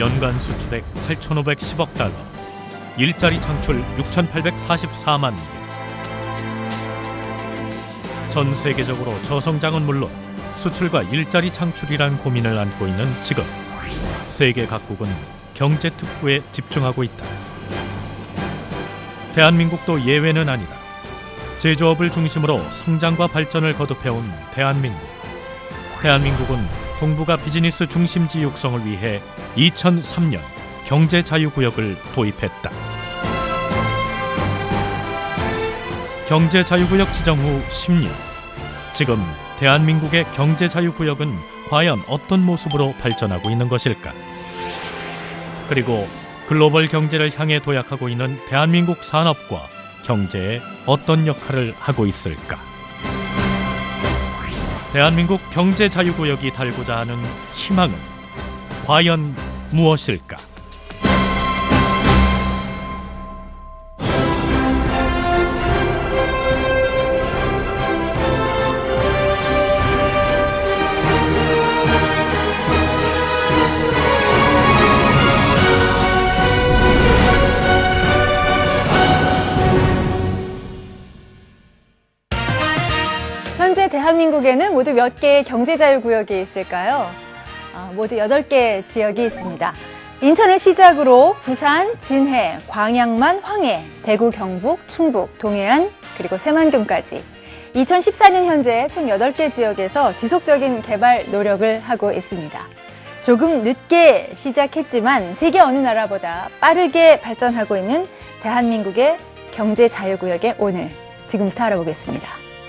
연간 수출액 8,510억 달러, 일자리 창출 6,844만 개. 전 세계적으로 저성장은 물론 수출과 일자리 창출이란 고민을 안고 있는 지금, 세계 각국은 경제 특구에 집중하고 있다. 대한민국도 예외는 아니다. 제조업을 중심으로 성장과 발전을 거듭해온 대한민국. 대한민국은 동북아 비즈니스 중심지 육성을 위해 2003년 경제자유구역을 도입했다. 경제자유구역 지정 후 10년. 지금 대한민국의 경제자유구역은 과연 어떤 모습으로 발전하고 있는 것일까? 그리고 글로벌 경제를 향해 도약하고 있는 대한민국 산업과 경제에 어떤 역할을 하고 있을까? 대한민국 경제자유구역이 달고자 하는 희망은 과연 무엇일까? 현재 대한민국에는 모두 몇 개의 경제자유구역이 있을까요? 모두 8개 지역이 있습니다. 인천을 시작으로 부산, 진해, 광양만, 황해, 대구, 경북, 충북, 동해안, 그리고 새만금까지 2014년 현재 총 8개 지역에서 지속적인 개발 노력을 하고 있습니다. 조금 늦게 시작했지만 세계 어느 나라보다 빠르게 발전하고 있는 대한민국의 경제자유구역의 오늘, 지금부터 알아보겠습니다.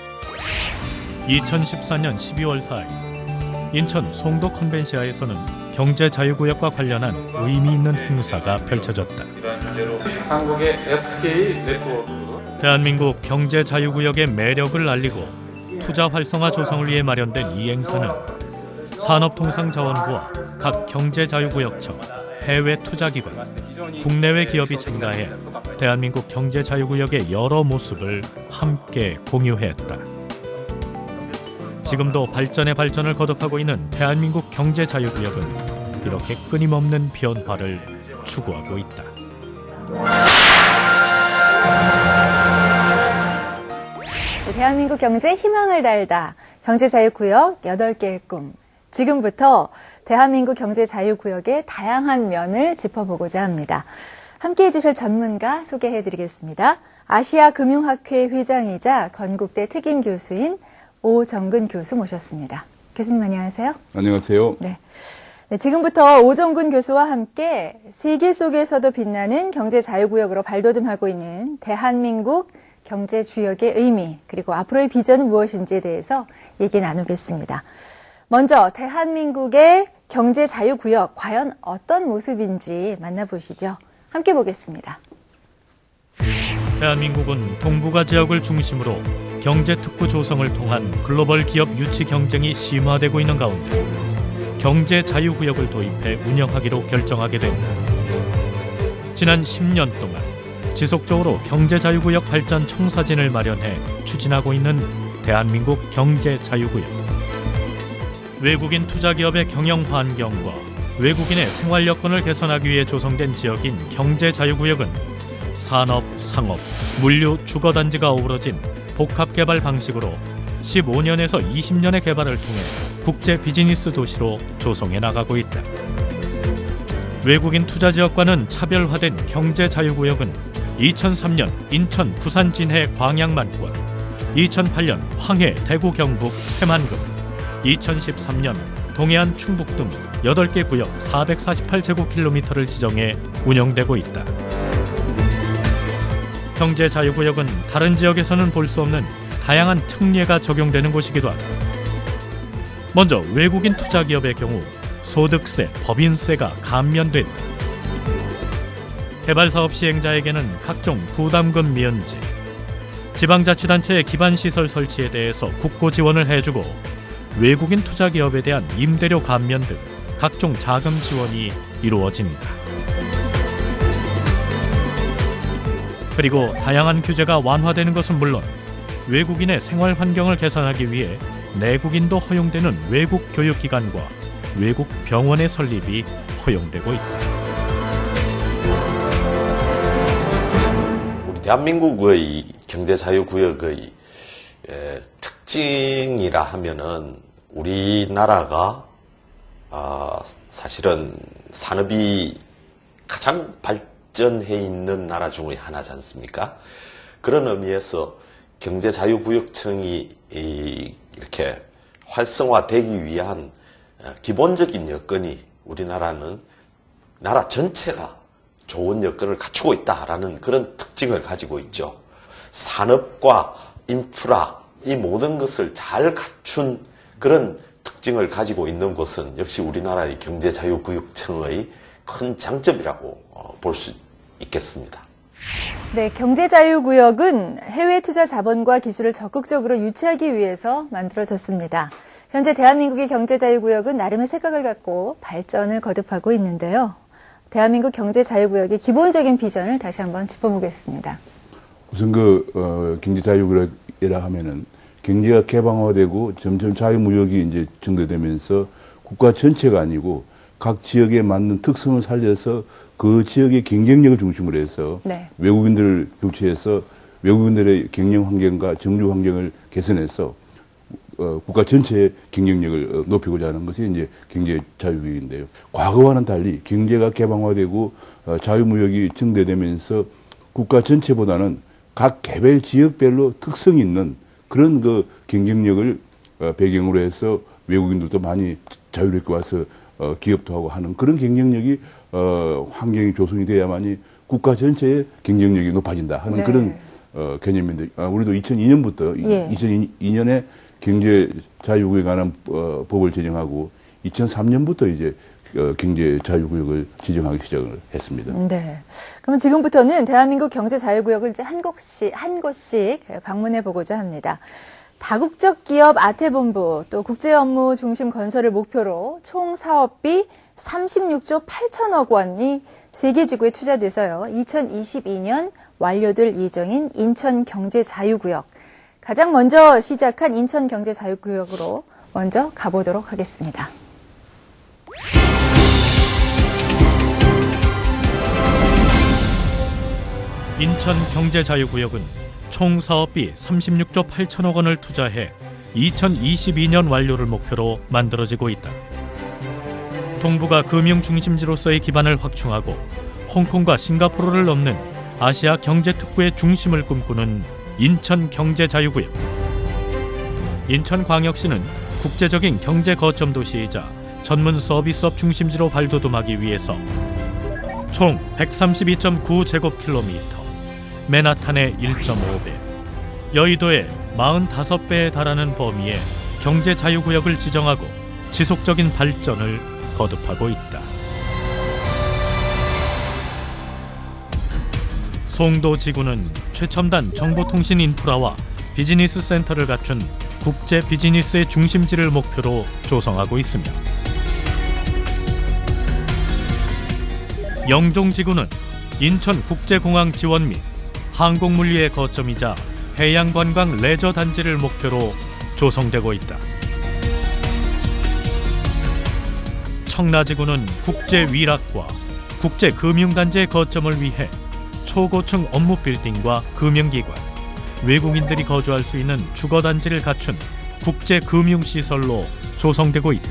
2014년 12월 4일 인천 송도 컨벤시아에서는 경제자유구역과 관련한 의미 있는 행사가 펼쳐졌다. 한국의 FTA 네트워크, 대한민국 경제자유구역의 매력을 알리고 투자 활성화 조성을 위해 마련된 이 행사는 산업통상자원부와 각 경제자유구역청, 해외 투자기관, 국내외 기업이 참가해 대한민국 경제자유구역의 여러 모습을 함께 공유했다. 지금도 발전의 발전을 거듭하고 있는 대한민국 경제자유구역은 이렇게 끊임없는 변화를 추구하고 있다. 대한민국 경제에 희망을 달다. 경제자유구역 8개의 꿈. 지금부터 대한민국 경제자유구역의 다양한 면을 짚어보고자 합니다. 함께해 주실 전문가 소개해드리겠습니다. 아시아금융학회 회장이자 건국대 특임교수인 오정근 교수 모셨습니다. 교수님 안녕하세요. 안녕하세요. 네. 지금부터 오정근 교수와 함께 세계 속에서도 빛나는 경제자유구역으로 발돋움하고 있는 대한민국 경제주역의 의미, 그리고 앞으로의 비전은 무엇인지에 대해서 얘기 나누겠습니다. 먼저 대한민국의 경제자유구역 과연 어떤 모습인지 만나보시죠. 함께 보겠습니다. 대한민국은 동북아 지역을 중심으로 경제특구 조성을 통한 글로벌 기업 유치 경쟁이 심화되고 있는 가운데 경제자유구역을 도입해 운영하기로 결정하게 된다. 지난 10년 동안 지속적으로 경제자유구역 발전 청사진을 마련해 추진하고 있는 대한민국 경제자유구역. 외국인 투자기업의 경영 환경과 외국인의 생활 여건을 개선하기 위해 조성된 지역인 경제자유구역은 산업, 상업, 물류, 주거단지가 어우러진 복합개발 방식으로 15년에서 20년의 개발을 통해 국제 비즈니스 도시로 조성해 나가고 있다. 외국인 투자 지역과는 차별화된 경제자유구역은 2003년 인천, 부산, 진해, 광양만권, 2008년 황해, 대구, 경북, 새만금, 2013년 동해안, 충북 등 8개 구역 448제곱킬로미터를 지정해 운영되고 있다. 경제자유구역은 다른 지역에서는 볼 수 없는 다양한 특례가 적용되는 곳이기도 하다. 먼저 외국인 투자기업의 경우 소득세, 법인세가 감면된다. 개발사업 시행자에게는 각종 부담금 면제, 지방자치단체의 기반시설 설치에 대해서 국고 지원을 해주고 외국인 투자기업에 대한 임대료 감면 등 각종 자금 지원이 이루어진다. 그리고 다양한 규제가 완화되는 것은 물론 외국인의 생활 환경을 개선하기 위해 내국인도 허용되는 외국 교육기관과 외국 병원의 설립이 포용되고 있다. 우리 대한민국의 경제자유구역의 특징이라 하면은 우리나라가 사실은 산업이 가장 발전해 있는 나라 중의 하나지 않습니까? 그런 의미에서 경제자유구역청이 이렇게 활성화되기 위한 기본적인 여건이 우리나라는 나라 전체가 좋은 여건을 갖추고 있다라는 그런 특징을 가지고 있죠. 산업과 인프라, 이 모든 것을 잘 갖춘 그런 특징을 가지고 있는 곳은 역시 우리나라의 경제자유구역청의 큰 장점이라고 볼 수 있겠습니다. 네, 경제자유구역은 해외 투자 자본과 기술을 적극적으로 유치하기 위해서 만들어졌습니다. 현재 대한민국의 경제자유구역은 나름의 색깔을 갖고 발전을 거듭하고 있는데요. 대한민국 경제자유구역의 기본적인 비전을 다시 한번 짚어보겠습니다. 우선 경제자유구역이라 하면은 경제가 개방화되고 점점 자유무역이 이제 증대되면서 국가 전체가 아니고 각 지역에 맞는 특성을 살려서 그 지역의 경쟁력을 중심으로 해서 네. 외국인들을 교체해서 외국인들의 경영 환경과 정주 환경을 개선해서 국가 전체의 경쟁력을 높이고자 하는 것이 이제 경제 자유구역인데요. 과거와는 달리 경제가 개방화되고 자유무역이 증대되면서 국가 전체보다는 각 개별 지역별로 특성이 있는 그런 그 경쟁력을 배경으로 해서 외국인들도 많이 자유롭게 와서 기업도 하고 하는 그런 경쟁력이 환경이 조성이 돼야만이 국가 전체의 경쟁력이 높아진다 하는 네. 그런 개념인데 우리도 2002년부터 2002년에 경제 자유구역에 관한 법을 제정하고 2003년부터 이제 경제 자유구역을 지정하기 시작을 했습니다. 네. 그럼 지금부터는 대한민국 경제 자유구역을 이제 한 곳씩 방문해 보고자 합니다. 다국적 기업 아태본부 또 국제 업무 중심 건설을 목표로 총 사업비 36조 8천억 원이 세계지구에 투자돼서요. 2022년 완료될 예정인 인천경제자유구역. 가장 먼저 시작한 인천경제자유구역으로 먼저 가보도록 하겠습니다. 인천경제자유구역은 총 사업비 36조 8천억 원을 투자해 2022년 완료를 목표로 만들어지고 있다. 동북아 금융 중심지로서의 기반을 확충하고 홍콩과 싱가포르를 넘는 아시아 경제특구의 중심을 꿈꾸는 인천경제자유구역. 인천광역시는 국제적인 경제 거점 도시이자 전문 서비스업 중심지로 발돋움하기 위해서 총 132.9제곱킬로미터, 맨하탄의 1.5배, 여의도의 45배에 달하는 범위의 경제자유구역을 지정하고 지속적인 발전을 거듭하고 있다. 송도지구는 최첨단 정보통신 인프라와 비즈니스 센터를 갖춘 국제 비즈니스의 중심지를 목표로 조성하고 있으며 영종지구는 인천국제공항 지원 및 항공물류의 거점이자 해양관광 레저 단지를 목표로 조성되고 있다. 청라지구는 국제위락과 국제금융단지의 거점을 위해 초고층 업무 빌딩과 금융기관, 외국인들이 거주할 수 있는 주거단지를 갖춘 국제금융시설로 조성되고 있다.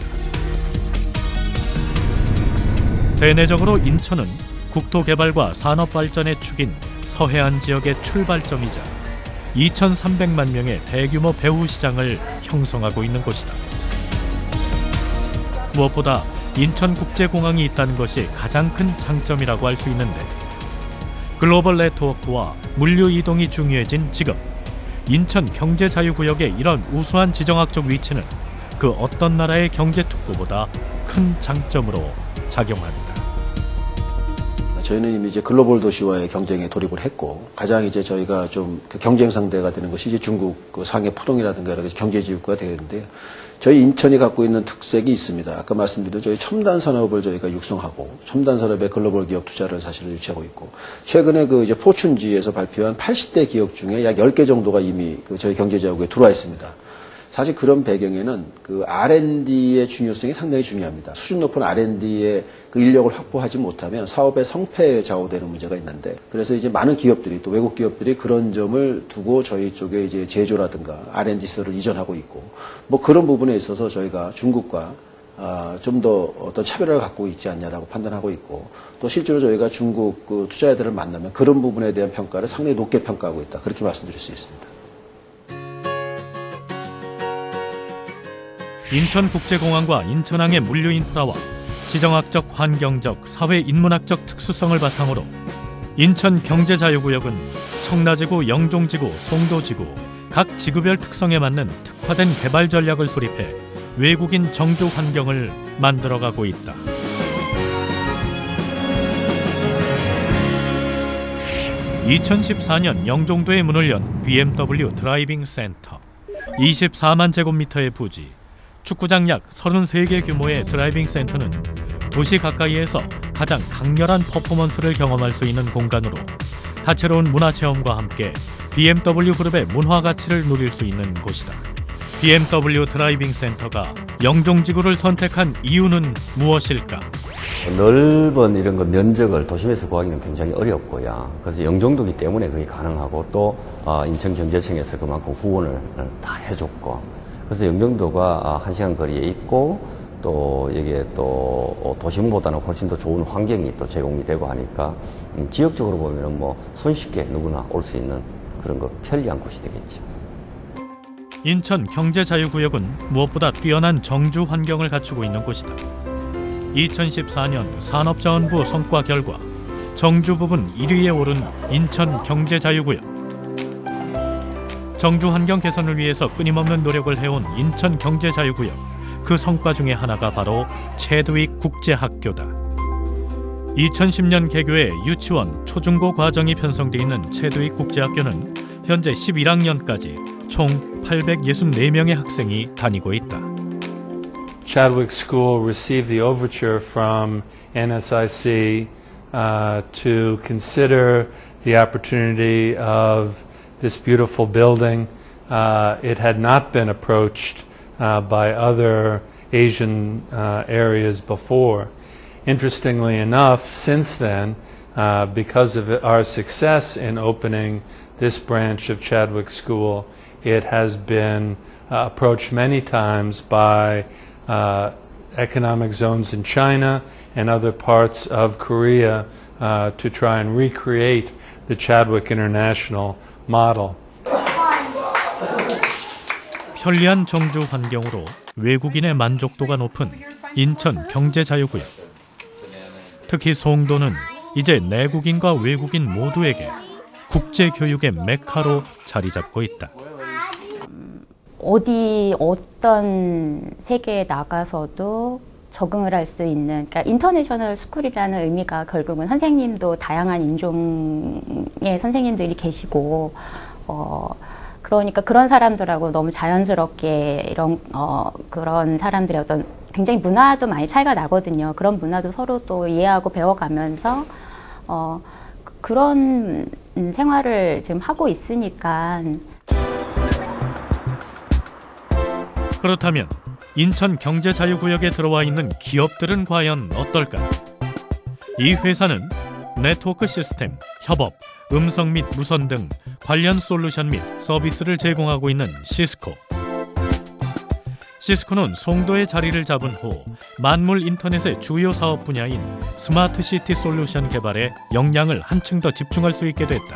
대내적으로 인천은 국토개발과 산업발전의 축인 서해안 지역의 출발점이자 2,300만 명의 대규모 배후 시장을 형성하고 있는 곳이다. 무엇보다 인천국제공항이 있다는 것이 가장 큰 장점이라고 할 수 있는데 글로벌 네트워크와 물류 이동이 중요해진 지금 인천 경제자유구역의 이런 우수한 지정학적 위치는 그 어떤 나라의 경제특구보다 큰 장점으로 작용합니다. 저희는 이미 이제 글로벌 도시와의 경쟁에 돌입을 했고 가장 이제 저희가 좀 경쟁 상대가 되는 것이 이제 중국 상해 푸동이라든가 여러 가지 경제지구가 되는데요. 저희 인천이 갖고 있는 특색이 있습니다. 아까 말씀드린 저희 첨단 산업을 저희가 육성하고 첨단 산업에 글로벌 기업 투자를 사실은 유치하고 있고 최근에 그 이제 포춘지에서 발표한 80대 기업 중에 약 10개 정도가 이미 그 저희 경제자유구에 들어와 있습니다. 사실 그런 배경에는 그 R&D의 중요성이 상당히 중요합니다. 수준 높은 R&D의 그 인력을 확보하지 못하면 사업의 성패에 좌우되는 문제가 있는데, 그래서 이제 많은 기업들이, 또 외국 기업들이 그런 점을 두고 저희 쪽에 이제 제조라든가 R&D 시설을 이전하고 있고, 뭐 그런 부분에 있어서 저희가 중국과 좀 더 어떤 차별화를 갖고 있지 않냐라고 판단하고 있고, 또 실제로 저희가 중국 그 투자자들을 만나면 그런 부분에 대한 평가를 상당히 높게 평가하고 있다, 그렇게 말씀드릴 수 있습니다. 인천국제공항과 인천항의 물류 인프라와 지정학적, 환경적, 사회인문학적 특수성을 바탕으로 인천경제자유구역은 청라지구, 영종지구, 송도지구 각 지구별 특성에 맞는 특화된 개발 전략을 수립해 외국인 정주 환경을 만들어가고 있다. (2014년) 영종도에 문을 연 BMW 드라이빙 센터. 24만 제곱미터의 부지, 축구장 약 33개 규모의 드라이빙 센터는 도시 가까이에서 가장 강렬한 퍼포먼스를 경험할 수 있는 공간으로 다채로운 문화체험과 함께 BMW 그룹의 문화 가치를 누릴 수 있는 곳이다. BMW 드라이빙 센터가 영종지구를 선택한 이유는 무엇일까? 넓은 이런 거 면적을 도심에서 구하기는 굉장히 어렵고요. 그래서 영종도기 때문에 그게 가능하고, 또 인천경제청에서 그만큼 후원을 다 해줬고, 그래서 영종도가 1시간 거리에 있고, 또 이게 또 도심보다는 훨씬 더 좋은 환경이 또 제공이 되고 하니까 지역적으로 보면은 뭐 손쉽게 누구나 올 수 있는 그런 거 편리한 곳이 되겠죠. 인천 경제자유구역은 무엇보다 뛰어난 정주 환경을 갖추고 있는 곳이다. 2014년 산업자원부 성과 결과 정주 부분 1위에 오른 인천 경제자유구역. 정주 환경 개선을 위해서 끊임없는 노력을 해온 인천 경제자유구역. 그 성과 중에 하나가 바로 채드윅 국제학교다. 2010년 개교해 유치원, 초중고 과정이 편성돼 있는 채드윅 국제학교는 현재 11학년까지 총 864명의 학생이 다니고 있다. Chadwick School received the overture from NSIC to consider the opportunity of this beautiful building. It had not been approached by other Asian areas before. Interestingly enough, since then, because of our success in opening this branch of Chadwick School, it has been approached many times by economic zones in China and other parts of Korea to try and recreate the Chadwick International model. 편리한 정주 환경으로 외국인의 만족도가 높은 인천 경제자유구역. 특히 송도는 이제 내국인과 외국인 모두에게 국제교육의 메카로 자리 잡고 있다. 어떤 세계에 나가서도 적응을 할 수 있는, 그러니까 인터내셔널 스쿨이라는 의미가 결국은 선생님도 다양한 인종의 선생님들이 계시고, 그러니까 그런 사람들하고 너무 자연스럽게 이런 그런 사람들의 어떤 굉장히 문화도 많이 차이가 나거든요. 그런 문화도 서로 또 이해하고 배워가면서 그런 생활을 지금 하고 있으니까. 그렇다면 인천 경제자유구역에 들어와 있는 기업들은 과연 어떨까? 이 회사는 네트워크 시스템, 협업, 음성 및 무선 등 관련 솔루션 및 서비스를 제공하고 있는 시스코. 시스코는 송도에 자리를 잡은 후 만물 인터넷의 주요 사업 분야인 스마트 시티 솔루션 개발에 역량을 한층 더 집중할 수 있게 됐다.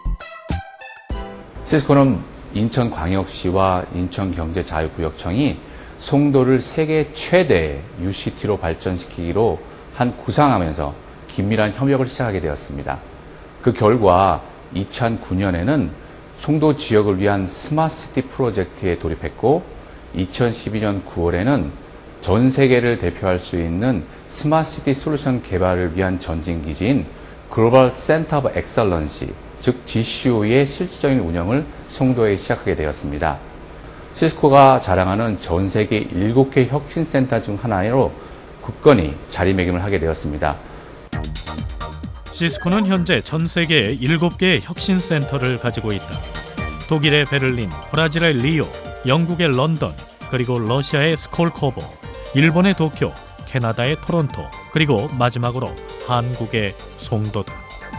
시스코는 인천광역시와 인천경제자유구역청이 송도를 세계 최대의 UCT로 발전시키기로 한 구상하면서 긴밀한 협력을 시작하게 되었습니다. 그 결과 2009년에는 송도 지역을 위한 스마트시티 프로젝트에 돌입했고, 2012년 9월에는 전 세계를 대표할 수 있는 스마트시티 솔루션 개발을 위한 전진기지인 글로벌 센터 오브 엑셀런시, 즉 GCO의 실질적인 운영을 송도에 시작하게 되었습니다. 시스코가 자랑하는 전 세계 7개 혁신센터 중 하나로 굳건히 자리매김을 하게 되었습니다. 시스코는 현재 전 세계에 7개의 혁신센터를 가지고 있다. 독일의 베를린, 브라질의 리오, 영국의 런던, 그리고 러시아의 스콜코보, 일본의 도쿄, 캐나다의 토론토, 그리고 마지막으로 한국의 송도다.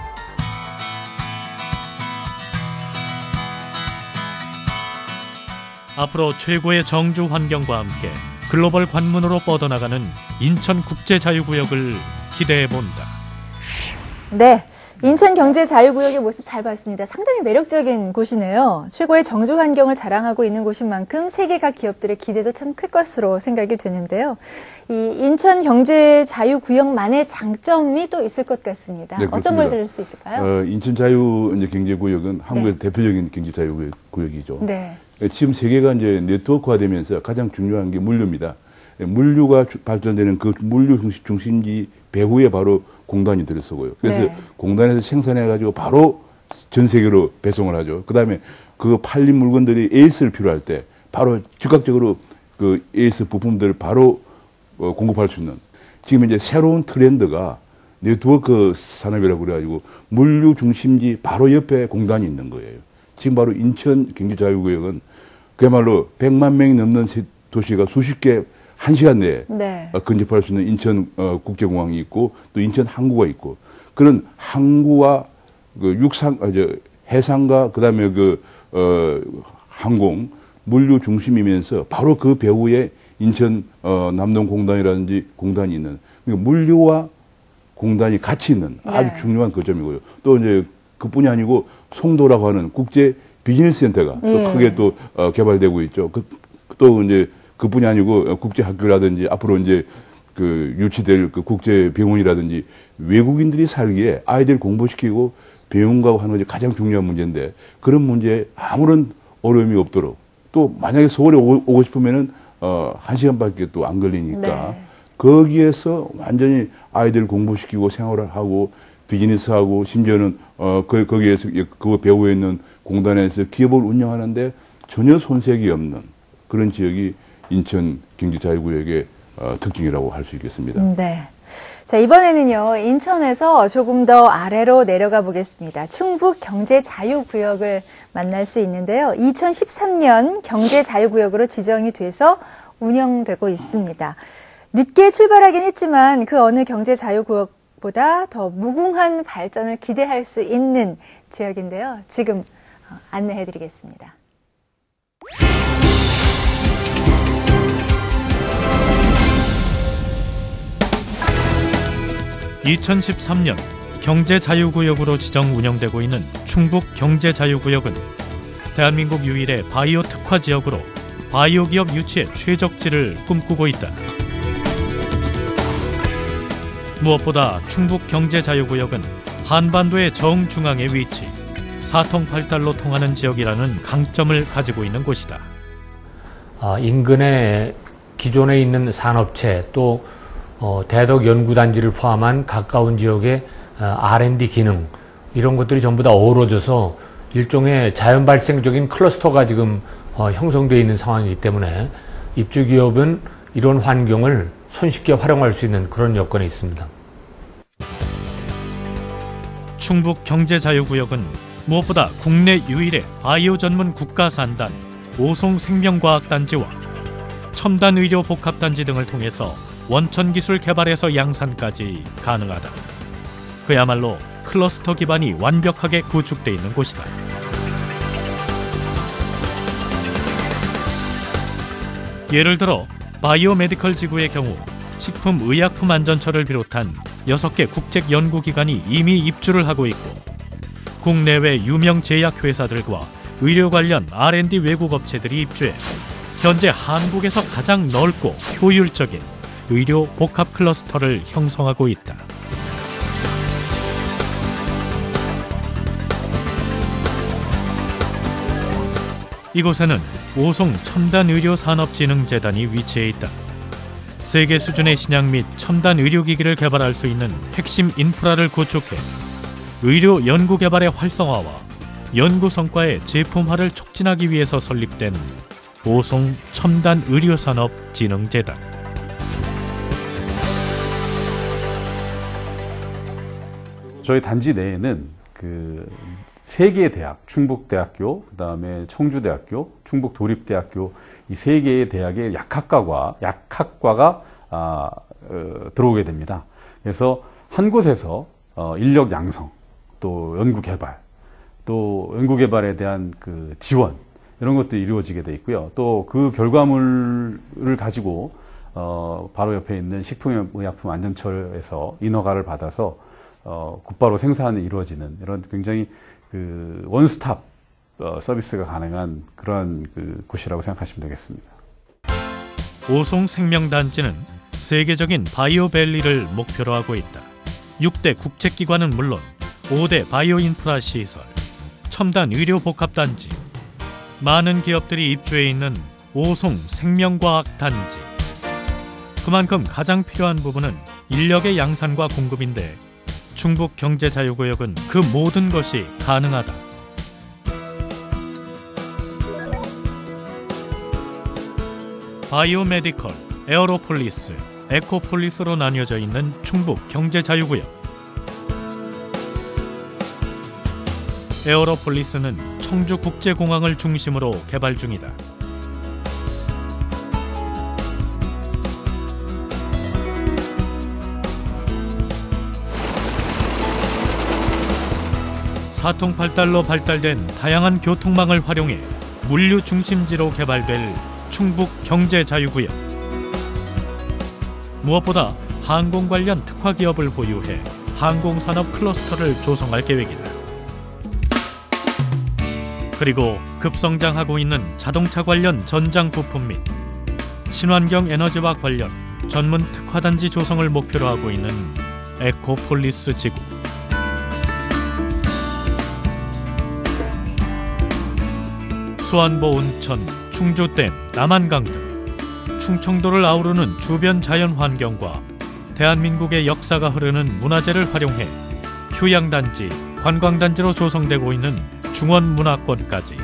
앞으로 최고의 정주 환경과 함께 글로벌 관문으로 뻗어나가는 인천국제자유구역을 기대해본다. 네, 인천경제자유구역의 모습 잘 봤습니다. 상당히 매력적인 곳이네요. 최고의 정주 환경을 자랑하고 있는 곳인 만큼 세계 각 기업들의 기대도 참 클 것으로 생각이 되는데요. 이 인천경제자유구역만의 장점이 또 있을 것 같습니다. 네, 어떤 걸 들을 수 있을까요? 인천자유경제구역은 한국에서 대표적인 경제자유구역이죠. 네. 지금 세계가 이제 네트워크화되면서 가장 중요한 게 물류입니다. 물류가 발전되는 그 물류 중심지 배후에 바로 공단이 들어서고요. 그래서 네. 공단에서 생산해가지고 바로 전 세계로 배송을 하죠. 그 다음에 그 팔린 물건들이 AS를 필요할 때 바로 즉각적으로 그 AS 부품들을 바로 공급할 수 있는, 지금 이제 새로운 트렌드가 네트워크 산업이라고 그래가지고 물류 중심지 바로 옆에 공단이 있는 거예요. 지금 바로 인천 경제자유구역은 그야말로 100만 명이 넘는 도시가 수십 개 1시간 내에 네. 근접할 수 있는 인천 국제공항이 있고 또 인천 항구가 있고, 그런 항구와 그 해상과 그다음에 항공 물류 중심이면서 바로 그 배후에 인천 남동공단이라든지 공단이 있는, 그러니까 물류와 공단이 같이 있는 아주 중요한 그 점이고요. 또 이제 그뿐이 아니고 송도라고 하는 국제 비즈니스 센터가 또 크게 또 개발되고 있죠. 또 이제 그뿐이 아니고 국제 학교라든지 앞으로 이제 그 유치될 그 국제 병원이라든지 외국인들이 살기에 아이들 공부시키고 배움과 하는 것이 가장 중요한 문제인데, 그런 문제에 아무런 어려움이 없도록, 또 만약에 서울에 오고 싶으면은 1시간밖에 또 안 걸리니까 네. 거기에서 완전히 아이들 공부시키고 생활을 하고 비즈니스하고 심지어는 거기에서 그 배후에 있는 공단에서 기업을 운영하는데 전혀 손색이 없는 그런 지역이 인천 경제자유구역의 특징이라고 할 수 있겠습니다. 네. 자, 이번에는요, 인천에서 조금 더 아래로 내려가 보겠습니다. 충북 경제자유구역을 만날 수 있는데요. 2013년 경제자유구역으로 지정이 돼서 운영되고 있습니다. 늦게 출발하긴 했지만 그 어느 경제자유구역보다 더 무궁한 발전을 기대할 수 있는 지역인데요. 지금 안내해 드리겠습니다. 2013년 경제자유구역으로 지정 운영되고 있는 충북 경제자유구역은 대한민국 유일의 바이오 특화 지역으로 바이오 기업 유치의 최적지를 꿈꾸고 있다. 무엇보다 충북 경제자유구역은 한반도의 정중앙에 위치, 사통팔달로 통하는 지역이라는 강점을 가지고 있는 곳이다. 인근에 기존에 있는 산업체 또 대덕 연구단지를 포함한 가까운 지역의 R&D 기능, 이런 것들이 전부 다 어우러져서 일종의 자연 발생적인 클러스터가 지금 형성되어 있는 상황이기 때문에 입주 기업은 이런 환경을 손쉽게 활용할 수 있는 그런 여건이 있습니다. 충북 경제자유구역은 무엇보다 국내 유일의 바이오 전문 국가산단, 오송생명과학단지와 첨단의료 복합단지 등을 통해서 원천기술 개발에서 양산까지 가능하다. 그야말로 클러스터 기반이 완벽하게 구축되어 있는 곳이다. 예를 들어 바이오메디컬 지구의 경우 식품의약품안전처를 비롯한 6개 국책연구기관이 이미 입주를 하고 있고, 국내외 유명 제약회사들과 의료 관련 R&D 외국 업체들이 입주해 현재 한국에서 가장 넓고 효율적인 의료 복합 클러스터를 형성하고 있다. 이곳에는 오송 첨단의료산업진흥재단이 위치해 있다. 세계 수준의 신약 및 첨단 의료기기를 개발할 수 있는 핵심 인프라를 구축해 의료 연구개발의 활성화와 연구 성과의 제품화를 촉진하기 위해서 설립된 오송 첨단의료산업진흥재단. 저희 단지 내에는 그 세 개의 대학, 충북대학교, 그다음에 청주대학교, 충북도립대학교 이 세 개의 대학의 약학과가 들어오게 됩니다. 그래서 한 곳에서 인력 양성, 또 연구 개발에 대한 그 지원 이런 것들이 이루어지게 돼 있고요. 또 그 결과물을 가지고 바로 옆에 있는 식품의약품안전처에서 인허가를 받아서 곧바로 생산이 이루어지는 이런 굉장히 그 원스톱 서비스가 가능한 그런 그 곳이라고 생각하시면 되겠습니다. 오송 생명단지는 세계적인 바이오밸리를 목표로 하고 있다. 6대 국책기관은 물론 5대 바이오 인프라 시설, 첨단 의료 복합단지, 많은 기업들이 입주해 있는 오송 생명과학단지. 그만큼 가장 필요한 부분은 인력의 양산과 공급인데 충북 경제자유구역은 그 모든 것이 가능하다. 바이오메디컬, 에어로폴리스, 에코폴리스로 나뉘어져 있는 충북 경제자유구역. 에어로폴리스는 청주국제공항을 중심으로 개발 중이다. 사통팔달로 발달된 다양한 교통망을 활용해 물류 중심지로 개발될 충북 경제자유구역. 무엇보다 항공 관련 특화 기업을 보유해 항공산업 클러스터를 조성할 계획이다. 그리고 급성장하고 있는 자동차 관련 전장 부품 및 친환경 에너지와 관련 전문 특화단지 조성을 목표로 하고 있는 에코폴리스 지구. 수안보 온천, 충주댐, 남한강 등 충청도를 아우르는 주변 자연환경과 대한민국의 역사가 흐르는 문화재를 활용해 휴양단지, 관광단지로 조성되고 있는 중원문화권까지.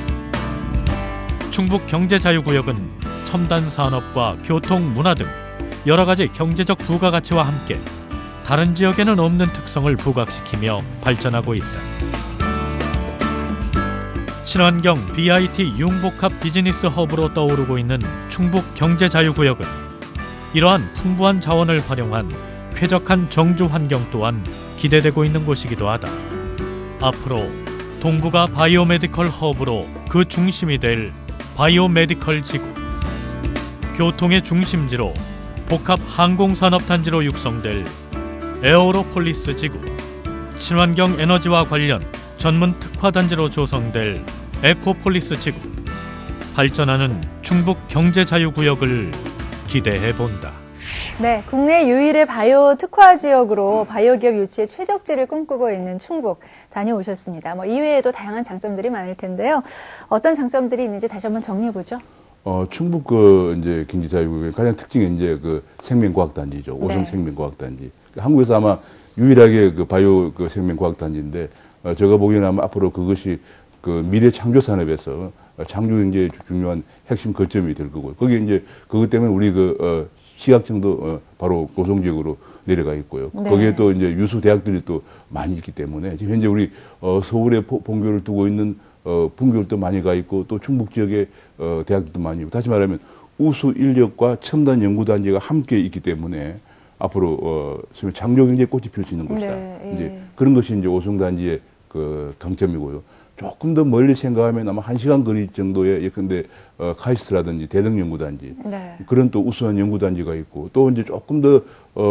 충북 경제자유구역은 첨단 산업과 교통, 문화 등 여러 가지 경제적 부가가치와 함께 다른 지역에는 없는 특성을 부각시키며 발전하고 있다. 친환경 BIT 융복합 비즈니스 허브로 떠오르고 있는 충북 경제자유구역은 이러한 풍부한 자원을 활용한 쾌적한 정주 환경 또한 기대되고 있는 곳이기도 하다. 앞으로 동부가 바이오메디컬 허브로 그 중심이 될 바이오메디컬 지구, 교통의 중심지로 복합 항공산업단지로 육성될 에어로폴리스 지구, 친환경 에너지와 관련 전문 특화단지로 조성될 에코폴리스 지구, 발전하는 충북 경제자유구역을 기대해본다. 네, 국내 유일의 바이오 특화 지역으로 바이오 기업 유치의 최적지를 꿈꾸고 있는 충북 다녀오셨습니다. 이외에도 다양한 장점들이 많을 텐데요. 어떤 장점들이 있는지 다시 한번 정리해보죠. 충북 이제 경제자유구역의 가장 특징이 이제 그 생명과학단지죠. 오송 생명과학단지. 한국에서 아마 유일하게 그 바이오 그 생명과학단지인데, 제가 보기에는 아마 앞으로 그것이 그 미래 창조 산업에서 창조 경제의 중요한 핵심 거점이 될 거고, 거기에 이제 그것 때문에 우리 시각청도 바로 고성 지역으로 내려가 있고요. 네. 거기에 또 이제 유수 대학들이 또 많이 있기 때문에 지금 현재 우리 서울에 본교를 두고 있는 분교들도 많이 가 있고, 또 충북 지역에 대학들도 많이 있고, 다시 말하면 우수 인력과 첨단 연구단지가 함께 있기 때문에 앞으로 창조 경제의 꽃이 필 수 있는 곳이다. 네. 이제 그런 것이 이제 오송단지의 그 강점이고요. 조금 더 멀리 생각하면 아마 1시간 거리 정도의 예컨대 카이스트라든지 대덕연구단지, 네. 그런 또 우수한 연구단지가 있고, 또 이제 조금 더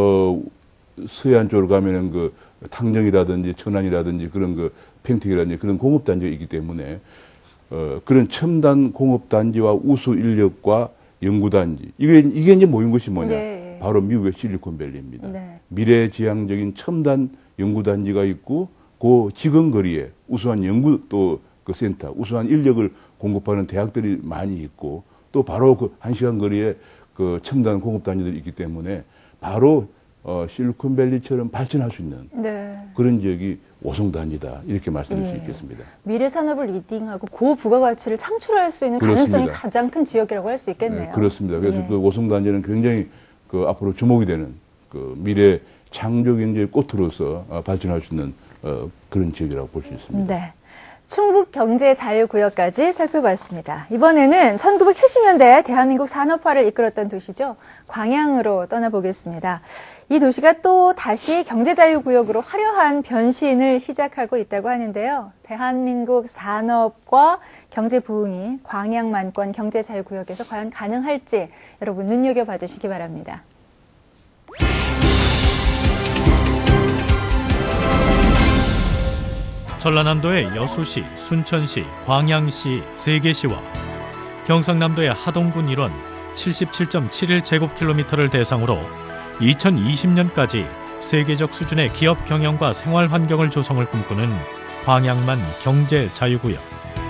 서해안 쪽으로 가면은 그 탕정이라든지 천안이라든지 그런 그 평택이라든지 그런 공업단지가 있기 때문에 그런 첨단 공업단지와 우수 인력과 연구단지, 이게 이제 모인 것이 뭐냐? 네. 바로 미국의 실리콘밸리입니다. 네. 미래지향적인 첨단 연구단지가 있고, 그 지근거리에 우수한 연구 또 그 센터, 우수한 인력을 공급하는 대학들이 많이 있고, 또 바로 그 1시간 거리에 그 첨단 공업단지들이 있기 때문에 바로 실리콘밸리처럼 발전할 수 있는 그런 지역이 오송단지다, 이렇게 말씀드릴 수 있겠습니다. 미래 산업을 리딩하고 고부가가치를 창출할 수 있는 가능성이 가장 큰 지역이라고 할 수 있겠네요. 네, 그렇습니다. 그래서 그 오송단지는 굉장히 그 앞으로 주목이 되는 그 미래 창조 경제의 꽃으로서 발전할 수 있는 그런 지역이라고 볼 수 있습니다. 네. 충북 경제자유구역까지 살펴봤습니다. 이번에는 1970년대 대한민국 산업화를 이끌었던 도시죠. 광양으로 떠나보겠습니다. 이 도시가 또 다시 경제자유구역으로 화려한 변신을 시작하고 있다고 하는데요. 대한민국 산업과 경제 부흥이 광양만권 경제자유구역에서 과연 가능할지 여러분 눈여겨봐 주시기 바랍니다. 전라남도의 여수시, 순천시, 광양시 3개 시와 경상남도의 하동군 일원 77.71제곱킬로미터를 대상으로 2020년까지 세계적 수준의 기업 경영과 생활 환경을 조성을 꿈꾸는 광양만 경제자유구역.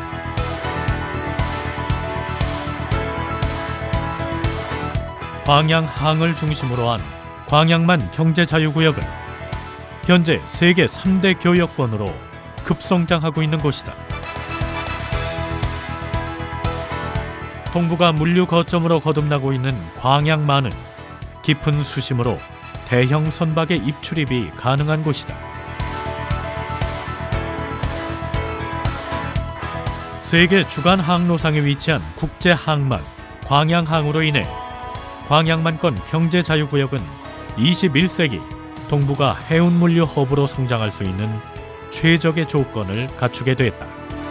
광양항을 중심으로 한 광양만 경제자유구역은 현재 세계 3대 교역권으로 급성장하고 있는 곳이다. 동부가 물류 거점으로 거듭나고 있는 광양만은 깊은 수심으로 대형 선박의 입출입이 가능한 곳이다. 세계 주간 항로상에 위치한 국제항만 광양항으로 인해 광양만권 경제자유구역은 21세기 동부가 해운물류 허브로 성장할 수 있는 최적의 조건을 갖추게 됐다.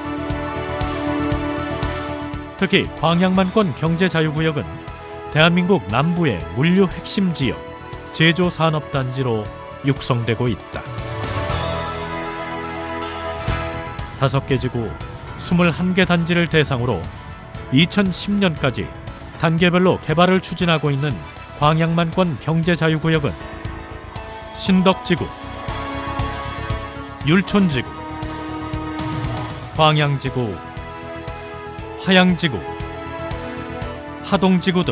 특히 광양만권 경제자유구역은 대한민국 남부의 물류 핵심 지역, 제조산업단지로 육성되고 있다. 5개 지구 21개 단지를 대상으로 2010년까지 단계별로 개발을 추진하고 있는 광양만권 경제자유구역은 신덕지구, 율촌지구, 광양지구, 화양지구, 하동지구 등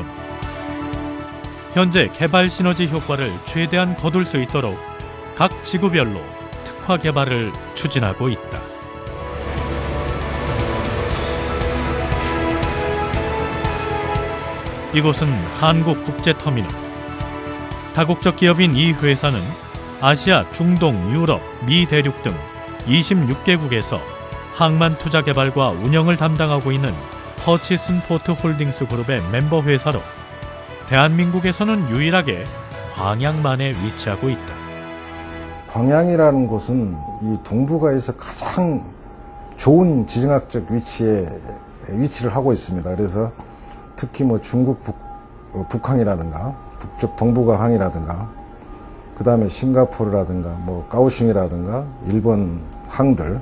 현재 개발 시너지 효과를 최대한 거둘 수 있도록 각 지구별로 특화 개발을 추진하고 있다. 이곳은 한국국제터미널. 다국적 기업인 이 회사는 아시아, 중동, 유럽, 미 대륙 등 26개국에서 항만 투자 개발과 운영을 담당하고 있는 허치슨 포트 홀딩스 그룹의 멤버 회사로 대한민국에서는 유일하게 광양만에 위치하고 있다. 광양이라는 곳은 이 동북아에서 가장 좋은 지정학적 위치를 하고 있습니다. 그래서 특히 뭐 중국 북항이라든가 북쪽 동북아항이라든가 그 다음에 싱가포르라든가 뭐 까오슝이라든가 일본 항들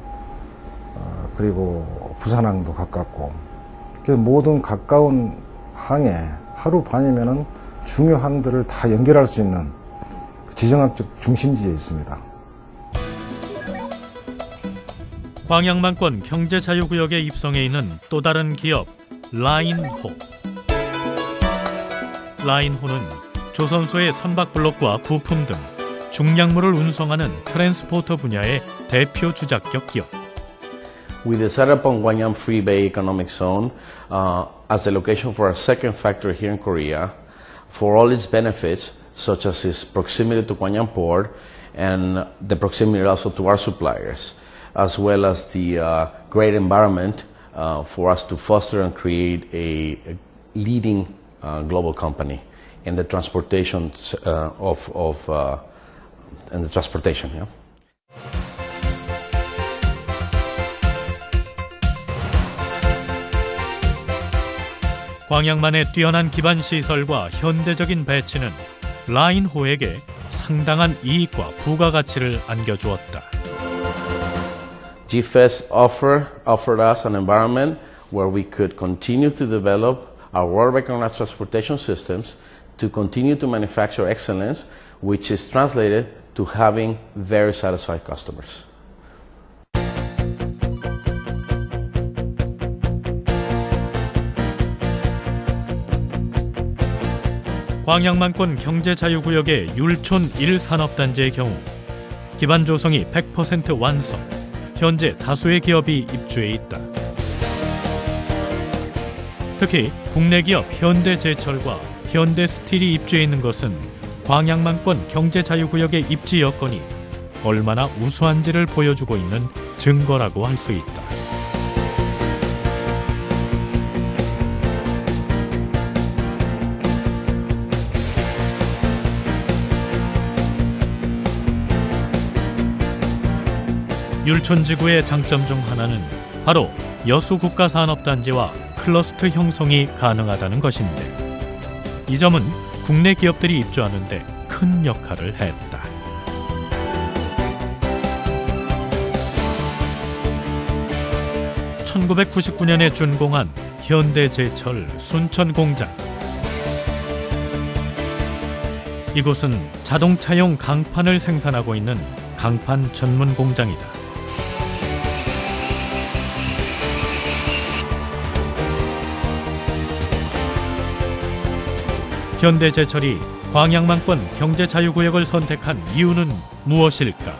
그리고 부산항도 가깝고 그래서 모든 가까운 항에 하루 반이면은 중요 항들을 다 연결할 수 있는 지정학적 중심지에 있습니다. 광양만권 경제자유구역에 입성해 있는 또 다른 기업 라인호. 라인호는 조선소의 선박블록과 부품 등 중량물을 운송하는 트랜스포터 분야의 대표 주작격 기업. We decided upon Gwangyang Free Bay Economic Zone as a location for our second factory here in Korea for all its benefits, such as its proximity to Gwangyang Port and the proximity also to our suppliers, as well as the great environment for us to foster and create a leading global company in the transportation yeah. 광양만의 뛰어난 기반 시설과 현대적인 배치는 라인호에게 상당한 이익과 부가가치를 안겨주었다. GFES offered us an environment where we could continue to develop our world-recognized transportation systems to continue to manufacture excellence, which is translated to having very satisfied customers. 광양만권 경제자유구역의 율촌 1산업단지의 경우 기반 조성이 100% 완성, 현재 다수의 기업이 입주해 있다. 특히 국내 기업 현대제철과 현대스틸이 입주해 있는 것은 광양만권 경제자유구역의 입지 여건이 얼마나 우수한지를 보여주고 있는 증거라고 할 수 있다. 율촌지구의 장점 중 하나는 바로 여수국가산업단지와 클러스터 형성이 가능하다는 것인데, 이 점은 국내 기업들이 입주하는 데 큰 역할을 했다. (1999년에) 준공한 현대제철 순천공장. 이곳은 자동차용 강판을 생산하고 있는 강판 전문 공장이다. 현대제철이 광양만권 경제자유구역을 선택한 이유는 무엇일까?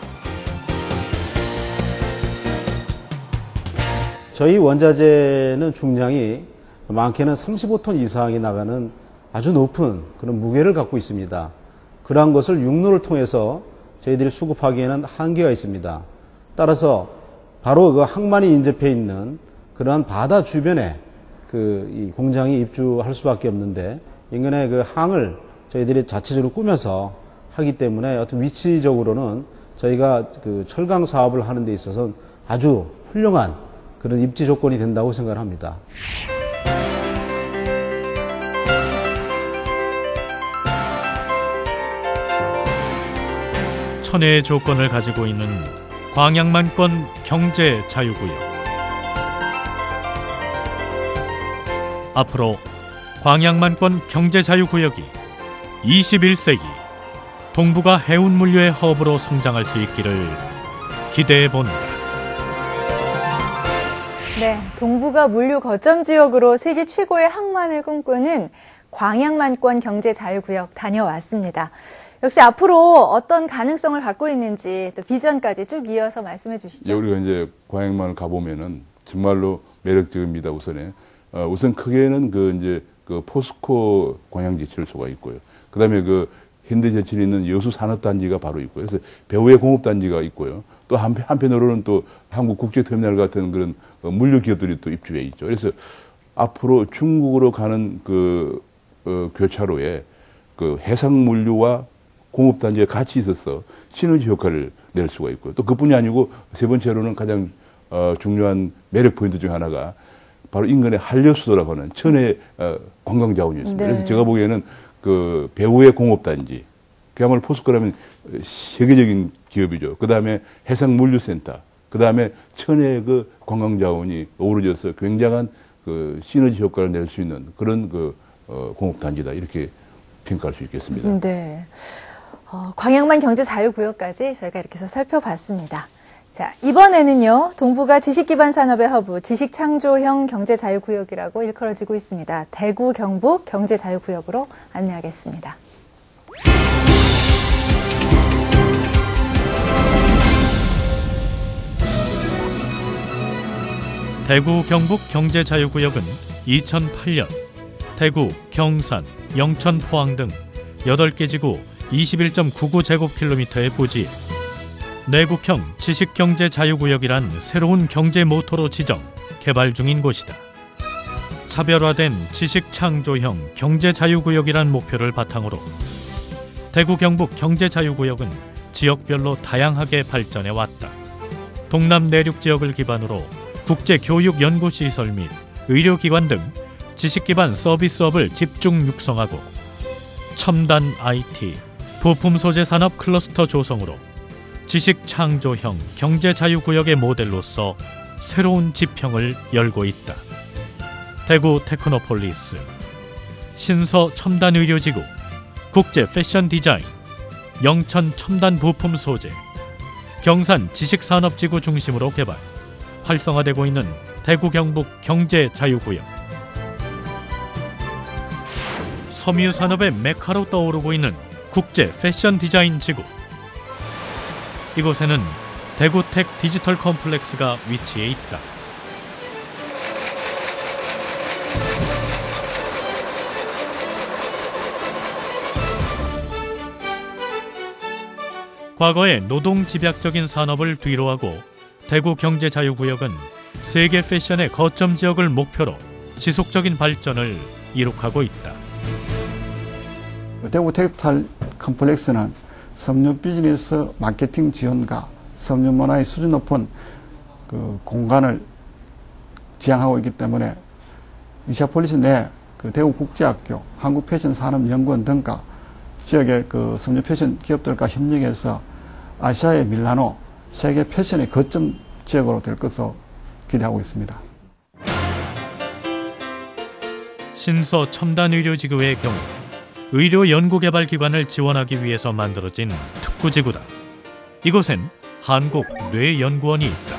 저희 원자재는 중량이 많게는 35톤 이상이 나가는 아주 높은 그런 무게를 갖고 있습니다. 그러한 것을 육로를 통해서 저희들이 수급하기에는 한계가 있습니다. 따라서 바로 그 항만이 인접해 있는 그러한 바다 주변에 이 공장이 입주할 수밖에 없는데, 인근의 그 항을 저희들이 자체적으로 꾸며서 하기 때문에 어떤 위치적으로는 저희가 그 철강 사업을 하는 데 있어서는 아주 훌륭한 그런 입지 조건이 된다고 생각을 합니다. 천혜의 조건을 가지고 있는 광양만권 경제자유구역. 앞으로 광양만권 경제자유구역이 21세기 동북아 해운물류의 허브로 성장할 수 있기를 기대해본다. 네, 동북아 물류 거점 지역으로 세계 최고의 항만을 꿈꾸는 광양만권 경제자유구역 다녀왔습니다. 역시 앞으로 어떤 가능성을 갖고 있는지 또 비전까지 쭉 이어서 말씀해 주시죠. 우리가 이제 광양만을 가보면은 정말로 매력적입니다. 우선 크게는 그 포스코 광양제철소가 있고요. 그다음에 그 현대제철이 있는 여수산업단지가 바로 있고요. 그래서 배후의 공업단지가 있고요. 또 한편으로는 또 한국국제터미널 같은 그런 물류 기업들이 또 입주해 있죠. 그래서 앞으로 중국으로 가는 교차로에 그 해상물류와 공업단지가 같이 있어서 시너지 효과를 낼 수가 있고요. 또 그뿐이 아니고 세 번째로는 가장 중요한 매력 포인트 중 하나가 바로 인근의 한려수도라고 하는 천혜 관광자원이었습니다. 네. 그래서 제가 보기에는 그 배후의 공업단지, 그야말로 포스코라면 세계적인 기업이죠. 그 다음에 해상물류센터, 그 다음에 천혜 그 관광자원이 어우러져서 굉장한 그 시너지 효과를 낼 수 있는 그런 공업단지다, 이렇게 평가할 수 있겠습니다. 네. 광양만 경제자유구역까지 저희가 이렇게 해서 살펴봤습니다. 자, 이번에는요, 동북아 지식기반 산업의 허브, 지식창조형 경제자유구역이라고 일컬어지고 있습니다. 대구 경북 경제자유구역으로 안내하겠습니다. 대구 경북 경제자유구역은 2008년 대구, 경산, 영천, 포항 등 8개 지구 21.99제곱킬로미터의 부지, 내국형 지식경제자유구역이란 새로운 경제 모토로 지정, 개발 중인 곳이다. 차별화된 지식창조형 경제자유구역이란 목표를 바탕으로 대구 경북 경제자유구역은 지역별로 다양하게 발전해 왔다. 동남 내륙 지역을 기반으로 국제교육연구시설 및 의료기관 등 지식기반 서비스업을 집중 육성하고 첨단 IT, 부품 소재 산업 클러스터 조성으로 지식창조형 경제자유구역의 모델로서 새로운 지평을 열고 있다. 대구 테크노폴리스, 신서 첨단의료지구, 국제 패션 디자인, 영천 첨단 부품 소재, 경산 지식산업지구 중심으로 개발, 활성화되고 있는 대구 경북 경제자유구역. 섬유산업의 메카로 떠오르고 있는 국제 패션 디자인 지구. 이곳에는 대구텍 디지털 컴플렉스가 위치해 있다. 과거의 노동 집약적인 산업을 뒤로하고 대구 경제자유구역은 세계 패션의 거점 지역을 목표로 지속적인 발전을 이룩하고 있다. 대구 텍스타일 컴플렉스는 섬유 비즈니스 마케팅 지원과 섬유 문화의 수준 높은 그 공간을 지향하고 있기 때문에 이샤폴리스 내 그 대구국제학교, 한국패션산업연구원 등과 지역의 그 섬유 패션 기업들과 협력해서 아시아의 밀라노, 세계 패션의 거점 지역으로 될 것으로 기대하고 있습니다. 신서 첨단의료지구의 경우 의료연구개발기관을 지원하기 위해서 만들어진 특구지구다. 이곳엔 한국뇌연구원이 있다.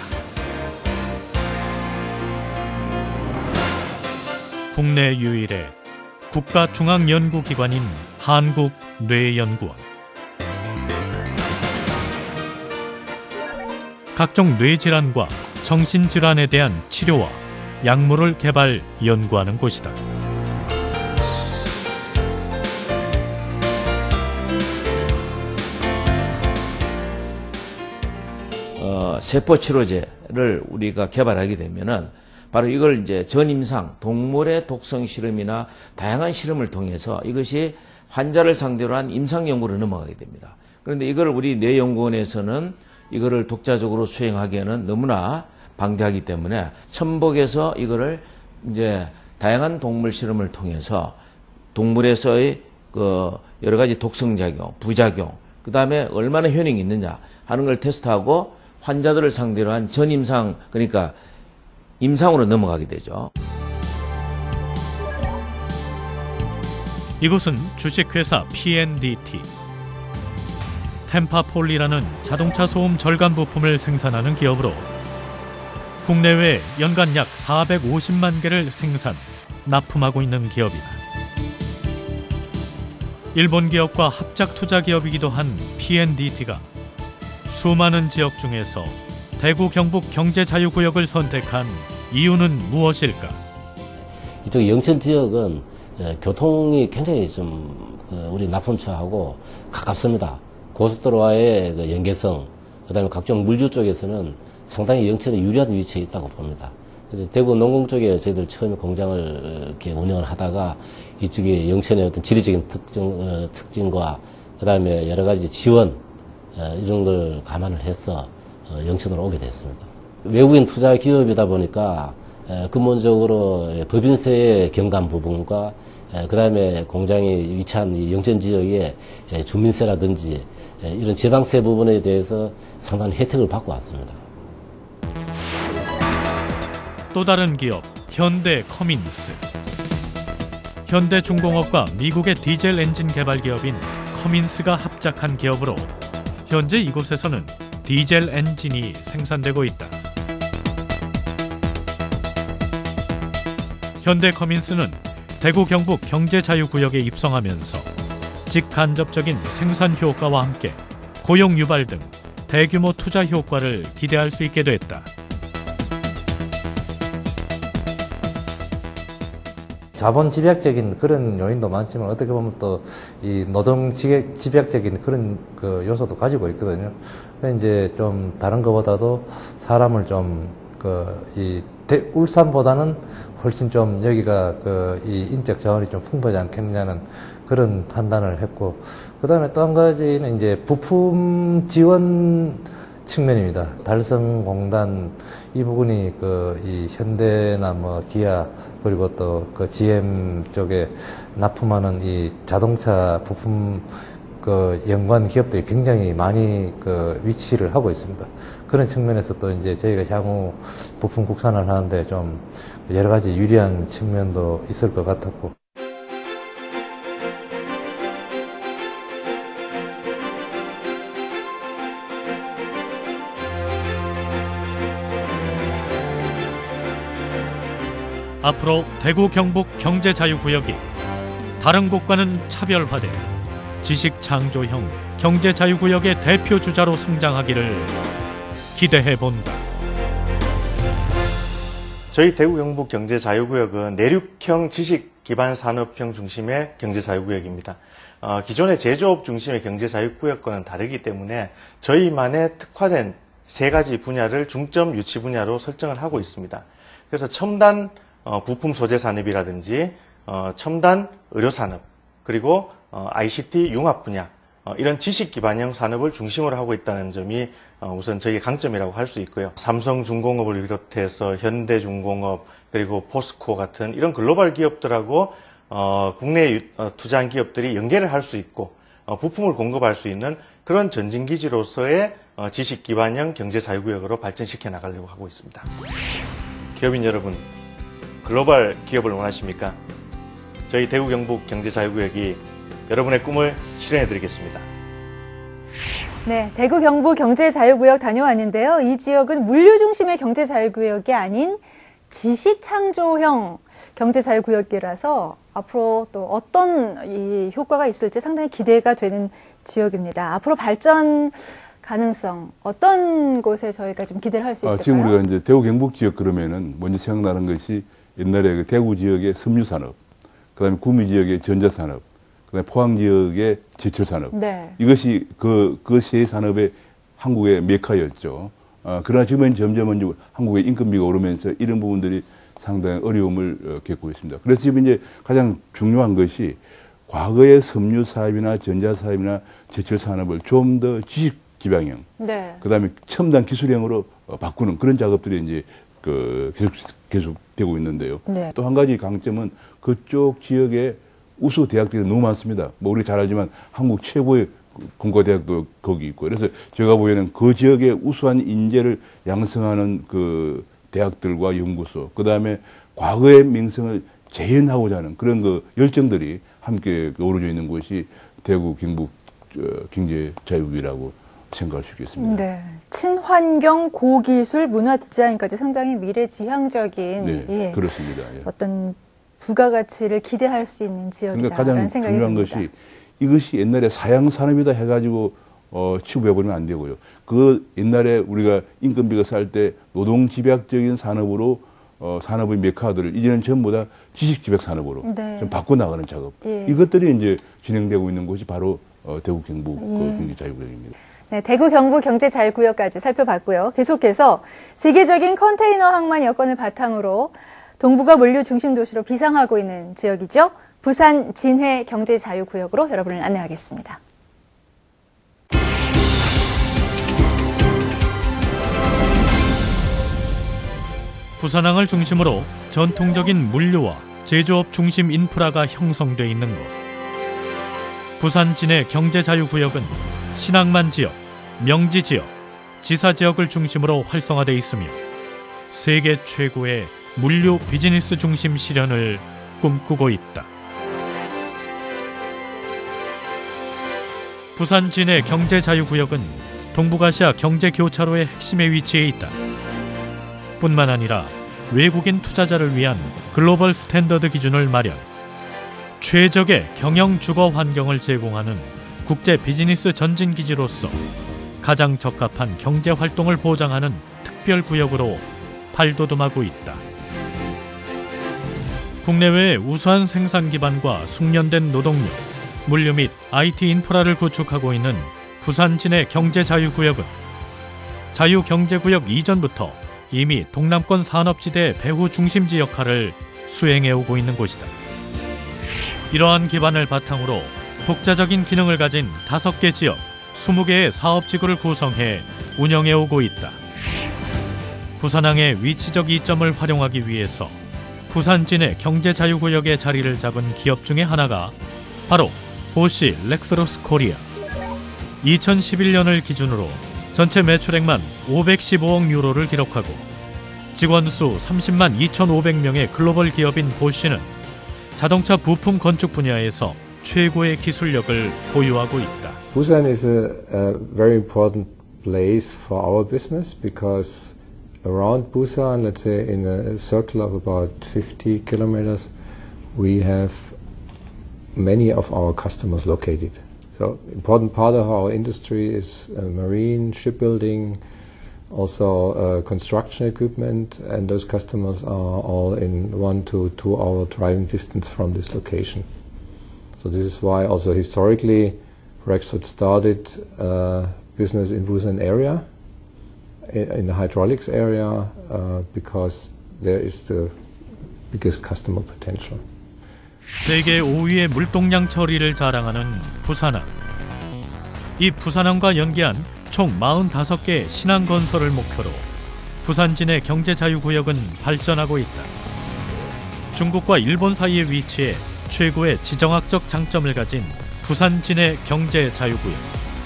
국내 유일의 국가중앙연구기관인 한국뇌연구원. 각종 뇌질환과 정신질환에 대한 치료와 약물을 개발, 연구하는 곳이다. 세포치료제를 우리가 개발하게 되면은 바로 이걸 이제 전임상 동물의 독성 실험이나 다양한 실험을 통해서 이것이 환자를 상대로 한 임상 연구로 넘어가게 됩니다. 그런데 이걸 우리 뇌연구원에서는 이거를 독자적으로 수행하기에는 너무나 방대하기 때문에 천복에서 이거를 이제 다양한 동물 실험을 통해서 동물에서의 그 여러 가지 독성작용, 부작용, 그 다음에 얼마나 효능이 있느냐 하는 걸 테스트하고 환자들을 상대로 한 전임상, 그러니까 임상으로 넘어가게 되죠. 이곳은 주식회사 P&DT. 템파폴리라는 자동차 소음 절감 부품을 생산하는 기업으로 국내외 연간 약 450만 개를 생산, 납품하고 있는 기업이다. 일본 기업과 합작 투자 기업이기도 한 P&DT가 수많은 지역 중에서 대구 경북 경제자유구역을 선택한 이유는 무엇일까? 이쪽 영천 지역은 교통이 굉장히 좀 우리 납품처하고 가깝습니다. 고속도로와의 연계성, 그다음에 각종 물류 쪽에서는 상당히 영천에 유리한 위치에 있다고 봅니다. 그래서 대구 농공 쪽에 저희들 처음에 공장을 이렇게 운영을 하다가 이쪽에 영천의 어떤 지리적인 특징과 그다음에 여러 가지 지원 이런 걸 감안을 해서 영천으로 오게 됐습니다. 외국인 투자 기업이다 보니까 근본적으로 법인세의 경감 부분과 그다음에 공장이 위치한 영천 지역의 주민세라든지 이런 지방세 부분에 대해서 상당한 혜택을 받고 왔습니다. 또 다른 기업, 현대 커민스. 현대중공업과 미국의 디젤 엔진 개발 기업인 커민스가 합작한 기업으로 현재 이곳에서는 디젤 엔진이 생산되고 있다. 현대 커민스는 대구 경북 경제자유구역에 입성하면서 직간접적인 생산 효과와 함께 고용 유발 등 대규모 투자 효과를 기대할 수 있게 됐다. 자본 집약적인 그런 요인도 많지만 어떻게 보면 또 이 노동 집약적인 그런 그 요소도 가지고 있거든요. 이제 좀 다른 것보다도 사람을 좀 울산보다는 훨씬 좀 여기가 이 인적 자원이 좀 풍부하지 않겠느냐는 그런 판단을 했고, 그 다음에 또 한 가지는 이제 부품 지원 측면입니다. 달성공단 이 부분이 이 현대나 뭐 기아 그리고 또 GM 쪽에 납품하는 이 자동차 부품 연관 기업들이 굉장히 많이 위치를 하고 있습니다. 그런 측면에서 또 이제 저희가 향후 부품 국산을 하는데 좀 여러 가지 유리한 측면도 있을 것 같았고. 앞으로 대구 경북 경제자유구역이 다른 곳과는 차별화된 지식창조형 경제자유구역의 대표 주자로 성장하기를 기대해본다. 저희 대구 경북 경제자유구역은 내륙형 지식기반산업형 중심의 경제자유구역입니다. 기존의 제조업 중심의 경제자유구역과는 다르기 때문에 저희만의 특화된 3가지 분야를 중점 유치 분야로 설정을 하고 있습니다. 그래서 첨단 부품 소재 산업이라든지 첨단 의료 산업, 그리고 ICT 융합 분야, 이런 지식 기반형 산업을 중심으로 하고 있다는 점이 우선 저희의 강점이라고 할 수 있고요. 삼성중공업을 비롯해서 현대중공업, 그리고 포스코 같은 이런 글로벌 기업들하고 국내에 투자한 기업들이 연계를 할 수 있고 부품을 공급할 수 있는 그런 전진기지로서의 지식 기반형 경제자유구역으로 발전시켜 나가려고 하고 있습니다. 기업인 여러분, 글로벌 기업을 원하십니까? 저희 대구 경북 경제자유구역이 여러분의 꿈을 실현해 드리겠습니다. 네, 대구 경북 경제자유구역 다녀왔는데요. 이 지역은 물류 중심의 경제자유구역이 아닌 지식창조형 경제자유구역이라서 앞으로 또 어떤 이 효과가 있을지 상당히 기대가 되는 지역입니다. 앞으로 발전 가능성, 어떤 곳에 저희가 좀 기대를 할 수 있을까요? 지금 우리가 이제 대구 경북 지역 그러면은 먼저 생각나는 것이 옛날에 그 대구 지역의 섬유산업, 그 다음에 구미 지역의 전자산업, 그 다음에 포항 지역의 제철산업. 네. 이것이 그 세 산업의 한국의 메카였죠. 그러나 지금은 점점 이제 한국의 인건비가 오르면서 이런 부분들이 상당히 어려움을 겪고 있습니다. 그래서 지금 이제 가장 중요한 것이 과거의 섬유사업이나 전자사업이나 제철산업을 좀 더 지식 기반형, 네. 그 다음에 첨단 기술형으로 바꾸는 그런 작업들이 이제 계속 되고 있는데요. 네. 또 한 가지 강점은 그쪽 지역에 우수 대학들이 너무 많습니다. 뭐 우리 잘 알지만 한국 최고의 공과대학도 거기 있고, 그래서 제가 보기에는 그 지역의 우수한 인재를 양성하는 그 대학들과 연구소, 그 다음에 과거의名성을 재현하고자 하는 그런 그 열정들이 함께 어우러져 있는 곳이 대구 경북 경제자유구역이라고 생각할 수 있겠습니다. 네, 친환경, 고기술, 문화 디자인까지 상당히 미래지향적인 네, 예, 그렇습니다. 예. 어떤 부가가치를 기대할 수 있는 지역이다라는 그러니까 가장 생각이 중요한 듭니다. 것이 이것이 옛날에 사양산업이다 해가지고 치부해버리면 안 되고요. 그 옛날에 우리가 인건비가 쌀 때 노동집약적인 산업으로 산업의 메카들을 이제는 전부 다 지식집약 산업으로 네. 좀 바꿔나가는 작업. 예. 이것들이 이제 진행되고 있는 곳이 바로 대구 경북 예. 경제자유구역입니다. 네, 대구 경북 경제자유구역까지 살펴봤고요. 계속해서 세계적인 컨테이너 항만 여건을 바탕으로 동북아 물류 중심 도시로 비상하고 있는 지역이죠. 부산 진해 경제자유구역으로 여러분을 안내하겠습니다. 부산항을 중심으로 전통적인 물류와 제조업 중심 인프라가 형성돼 있는 곳. 부산 진해 경제자유구역은 신항만 지역, 명지 지역, 지사 지역을 중심으로 활성화돼 있으며 세계 최고의 물류 비즈니스 중심 실현을 꿈꾸고 있다. 부산 진해 경제자유구역은 동북아시아 경제교차로의 핵심에 위치해 있다. 뿐만 아니라 외국인 투자자를 위한 글로벌 스탠더드 기준을 마련, 최적의 경영 주거 환경을 제공하는 국제 비즈니스 전진기지로서 가장 적합한 경제 활동을 보장하는 특별구역으로 발돋움하고 있다. 국내외의 우수한 생산 기반과 숙련된 노동력, 물류 및 IT 인프라를 구축하고 있는 부산 진해 경제자유구역은 자유경제구역 이전부터 이미 동남권 산업지대 배후 중심지 역할을 수행해오고 있는 곳이다. 이러한 기반을 바탕으로 독자적인 기능을 가진 5개 지역, 20개의 사업지구를 구성해 운영해오고 있다. 부산항의 위치적 이점을 활용하기 위해서 부산 진해 경제자유구역의 자리를 잡은 기업 중에 하나가 바로 보쉬 렉스로스 코리아. 2011년을 기준으로 전체 매출액만 515억 유로를 기록하고 직원 수 30만 2,500명의 글로벌 기업인 보쉬는 자동차 부품 건축 분야에서 최고의 기술력을 보유하고 있다. Busan is a very important place for our business because around Busan, let's say in a circle of about 50 kilometers, we have many of our customers located. So important part of our industry is marine, shipbuilding, also construction equipment, and those customers are all in 1 to 2 hour driving distance from this location. So this is why also historically Rexroth started business in Busan area, in the hydraulics area, because there is the biggest customer potential. 세계 5위의 물동량 처리를 자랑하는 부산항. 이 부산항과 연계한 총 45개의 신항 건설을 목표로 부산진해 경제자유구역은 발전하고 있다. 중국과 일본 사이에 위치해 최고의 지정학적 장점을 가진 부산진해 경제자유구역.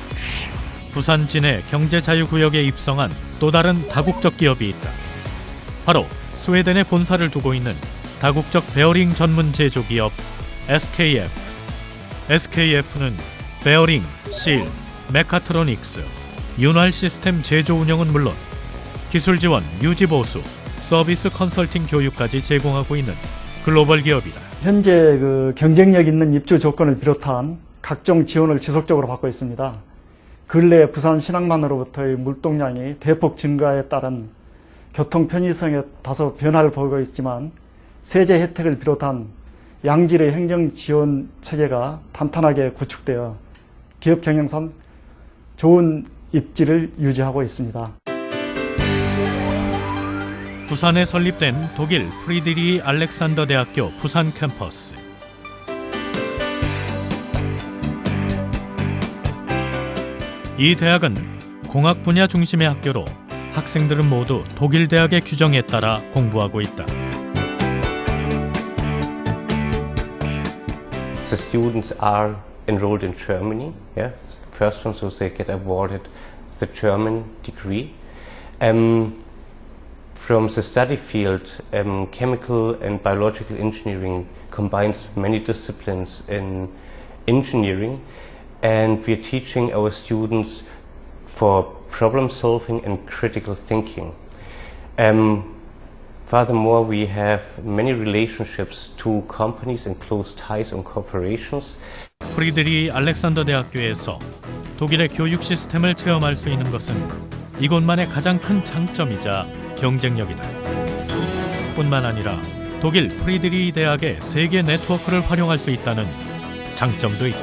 부산진해 경제자유구역에 입성한 또 다른 다국적 기업이 있다. 바로 스웨덴에 본사를 두고 있는 다국적 베어링 전문 제조기업 SKF. SKF는 베어링, 실, 메카트로닉스, 윤활 시스템 제조 운영은 물론 기술 지원, 유지 보수, 서비스 컨설팅 교육까지 제공하고 있는 글로벌 기업이다. 현재 그 경쟁력 있는 입주 조건을 비롯한 각종 지원을 지속적으로 받고 있습니다. 근래 부산 신항만으로부터의 물동량이 대폭 증가에 따른 교통 편의성에 다소 변화를 보이고 있지만 세제 혜택을 비롯한 양질의 행정 지원 체계가 탄탄하게 구축되어 기업 경영상 좋은 입지를 유지하고 있습니다. 부산에 설립된 독일 프리드리히 알렉산더 대학교 부산 캠퍼스. 이 대학은 공학 분야 중심의 학교로 학생들은 모두 독일 대학의 규정에 따라 공부하고 있다. The students are enrolled in Germany, yes, first one, so they get awarded the German degree. From the study field, chemical and biological engineering combines many disciplines in engineering, and we are teaching our students for problem solving and critical thinking. Furthermore, we have many relationships to companies and close ties and corporations. 프리드리히 알렉산더 대학교에서 독일의 교육 시스템을 체험할 수 있는 것은 이곳만의 가장 큰 장점이자 경쟁력이다. 뿐만 아니라 독일 프리드리히 대학의 세계 네트워크를 활용할 수 있다는 장점도 있다.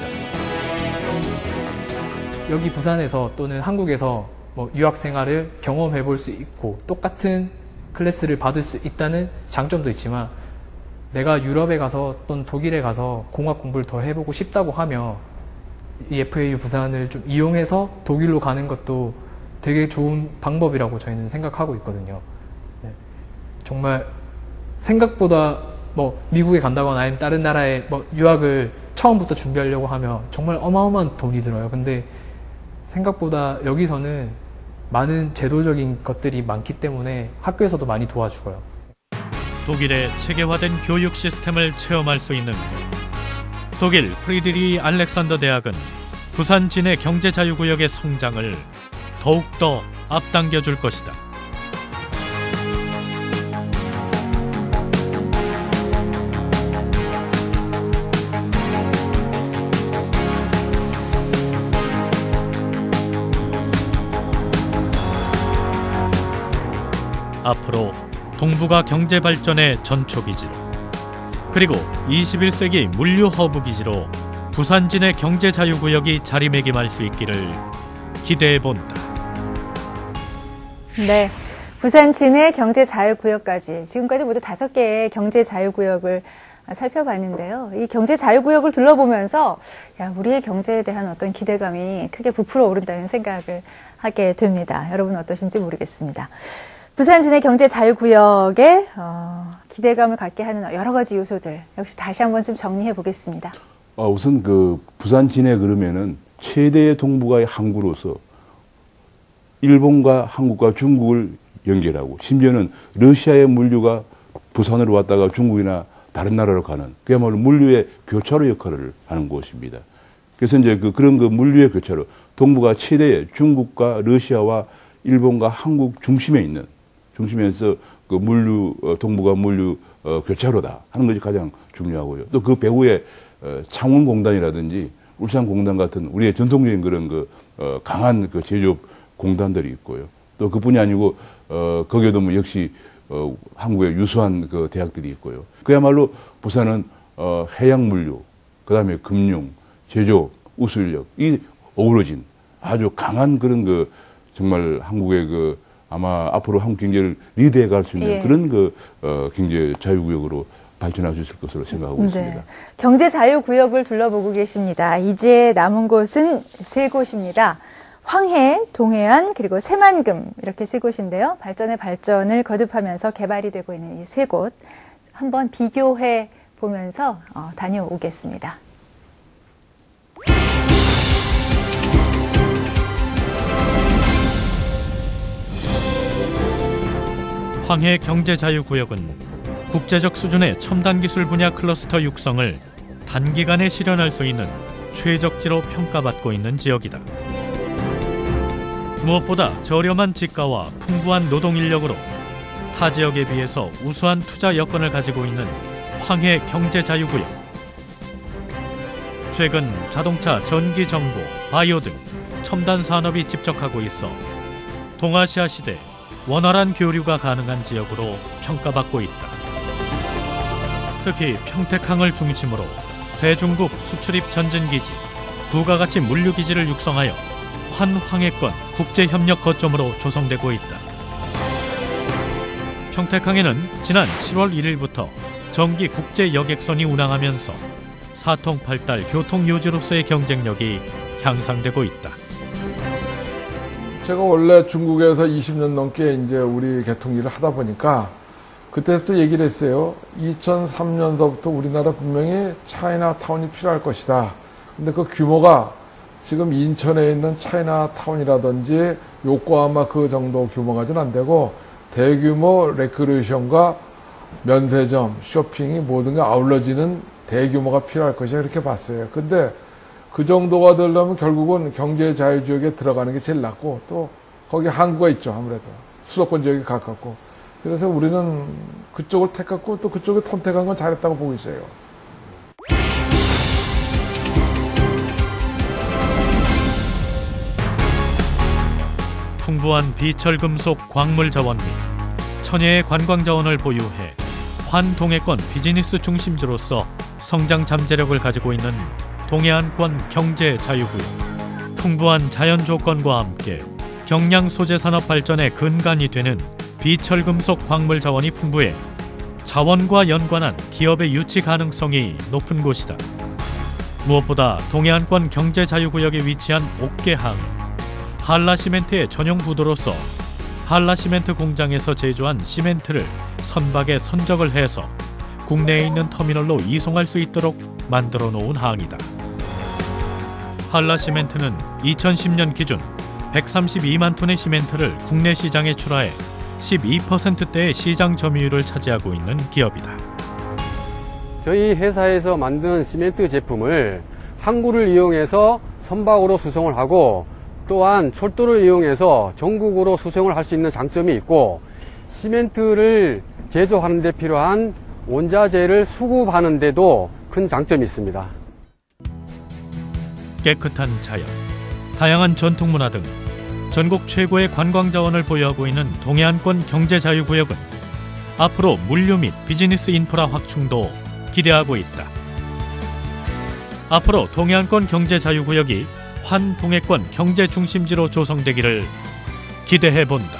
여기 부산에서 또는 한국에서 유학 생활을 경험해 볼 수 있고 똑같은 클래스를 받을 수 있다는 장점도 있지만 내가 유럽에 가서 또는 독일에 가서 공학 공부를 더 해보고 싶다고 하면 이 FAU 부산을 좀 이용해서 독일로 가는 것도 되게 좋은 방법이라고 저희는 생각하고 있거든요. 네. 정말 생각보다 미국에 간다거나 아니면 다른 나라에 유학을 처음부터 준비하려고 하면 정말 어마어마한 돈이 들어요. 근데 생각보다 여기서는 많은 제도적인 것들이 많기 때문에 학교에서도 많이 도와주고요. 독일의 체계화된 교육 시스템을 체험할 수 있는 곳. 독일 프리드리히 알렉산더 대학은 부산 진해 경제자유구역의 성장을 더욱더 앞당겨 줄 것이다. 앞으로 동부가 경제발전의 전초기지로 그리고 21세기 물류 허브 기지로 부산 진해 경제자유구역이 자리매김할 수 있기를 기대해본다. 네, 부산 진해 경제자유구역까지 지금까지 모두 5개의 경제자유구역을 살펴봤는데요. 이 경제자유구역을 둘러보면서 우리의 경제에 대한 어떤 기대감이 크게 부풀어 오른다는 생각을 하게 됩니다. 여러분 어떠신지 모르겠습니다. 부산 진해 경제자유구역에 기대감을 갖게 하는 여러 가지 요소들 역시 다시 한번 좀 정리해 보겠습니다. 우선 부산 진해 그러면은 최대의 동북아의 항구로서 일본과 한국과 중국을 연결하고 심지어는 러시아의 물류가 부산으로 왔다가 중국이나 다른 나라로 가는 그야말로 물류의 교차로 역할을 하는 곳입니다. 그래서 이제 그런 물류의 교차로 동북아 최대의 중국과 러시아와 일본과 한국 중심에서 동북아 물류 교차로다 하는 것이 가장 중요하고요. 또 그 배후에 창원공단이라든지 울산공단 같은 우리의 전통적인 그런 강한 제조업 공단들이 있고요. 또 그뿐이 아니고 거기에도 역시 한국의 유수한 대학들이 있고요. 그야말로 부산은 해양 물류, 그다음에 금융, 제조업, 우수인력 이 어우러진 아주 강한 그런 그 정말 한국의 그 아마 앞으로 한국 경제를 리드해 갈 수 있는 예. 그런 그 경제 자유구역으로 발전할 수 있을 것으로 생각하고 있습니다. 경제 자유구역을 둘러보고 계십니다. 이제 남은 곳은 세 곳입니다. 황해, 동해안, 그리고 새만금 이렇게 세 곳인데요. 발전의 발전을 거듭하면서 개발이 되고 있는 이 세 곳 한번 비교해 보면서 다녀오겠습니다. 황해 경제자유구역은 국제적 수준의 첨단 기술 분야 클러스터 육성을 단기간에 실현할 수 있는 최적지로 평가받고 있는 지역이다. 무엇보다 저렴한 지가와 풍부한 노동 인력으로 타 지역에 비해서 우수한 투자 여건을 가지고 있는 황해 경제자유구역. 최근 자동차, 전기, 정보, 바이오 등 첨단 산업이 집적하고 있어 동아시아 시대 원활한 교류가 가능한 지역으로 평가받고 있다. 특히 평택항을 중심으로 대중국 수출입 전진기지, 부가가치 물류기지를 육성하여 환황해권 국제협력 거점으로 조성되고 있다. 평택항에는 지난 7월 1일부터 정기 국제여객선이 운항하면서 사통팔달 교통요지로서의 경쟁력이 향상되고 있다. 제가 원래 중국에서 20년 넘게 이제 우리 개통일을 하다 보니까 그때부터 얘기를 했어요. 2003년서부터 우리나라 분명히 차이나타운이 필요할 것이다. 근데 그 규모가 지금 인천에 있는 차이나타운이라든지 요코하마 그 정도 규모가 좀 안 되고 대규모 레크레이션과 면세점, 쇼핑이 모든 게 아울러지는 대규모가 필요할 것이다. 이렇게 봤어요. 근데 그 정도가 되려면 결국은 경제자유지역에 들어가는 게 제일 낫고 또 거기 항구가 있죠. 아무래도 수도권 지역이 가깝고 그래서 우리는 그쪽을 택했고 또 그쪽에 선택한 건 잘했다고 보고 있어요. 풍부한 비철금속 광물 자원 및 천혜의 관광 자원을 보유해 환동해권 비즈니스 중심지로서 성장 잠재력을 가지고 있는 동해안권 경제 자유구역. 풍부한 자연 조건과 함께 경량 소재 산업 발전의 근간이 되는 비철금속 광물 자원이 풍부해 자원과 연관한 기업의 유치 가능성이 높은 곳이다. 무엇보다 동해안권 경제 자유구역에 위치한 옥계항, 한라시멘트의 전용 부도로서 한라시멘트 공장에서 제조한 시멘트를 선박에 선적을 해서 국내에 있는 터미널로 이송할 수 있도록 만들어 놓은 항이다. 한라시멘트는 2010년 기준 132만 톤의 시멘트를 국내 시장에 출하해 12%대의 시장 점유율을 차지하고 있는 기업이다. 저희 회사에서 만든 시멘트 제품을 항구를 이용해서 선박으로 수송을 하고 또한 철도를 이용해서 전국으로 수송을 할 수 있는 장점이 있고 시멘트를 제조하는 데 필요한 원자재를 수급하는 데도 큰 장점이 있습니다. 깨끗한 자연, 다양한 전통문화 등 전국 최고의 관광 자원을 보유하고 있는 동해안권 경제자유구역은 앞으로 물류 및 비즈니스 인프라 확충도 기대하고 있다. 앞으로 동해안권 경제자유구역이 환동해권 경제중심지로 조성되기를 기대해본다.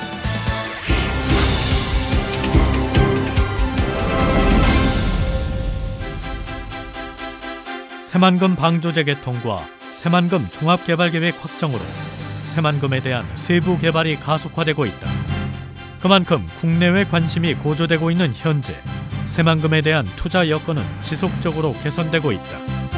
새만금 방조제 개통과 새만금 종합개발계획 확정으로 새만금에 대한 세부 개발이 가속화되고 있다. 그만큼 국내외 관심이 고조되고 있는 현재 새만금에 대한 투자 여건은 지속적으로 개선되고 있다.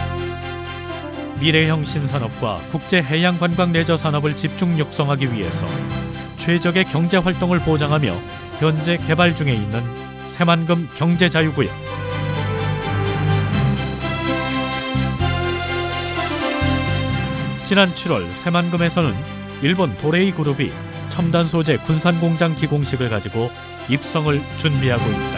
미래형 신산업과 국제해양관광 레저 산업을 집중 육성하기 위해서 최적의 경제활동을 보장하며 현재 개발 중에 있는 새만금 경제자유구역. 지난 7월 새만금에서는 일본 도레이 그룹이 첨단 소재 군산공장 기공식을 가지고 입성을 준비하고 있다.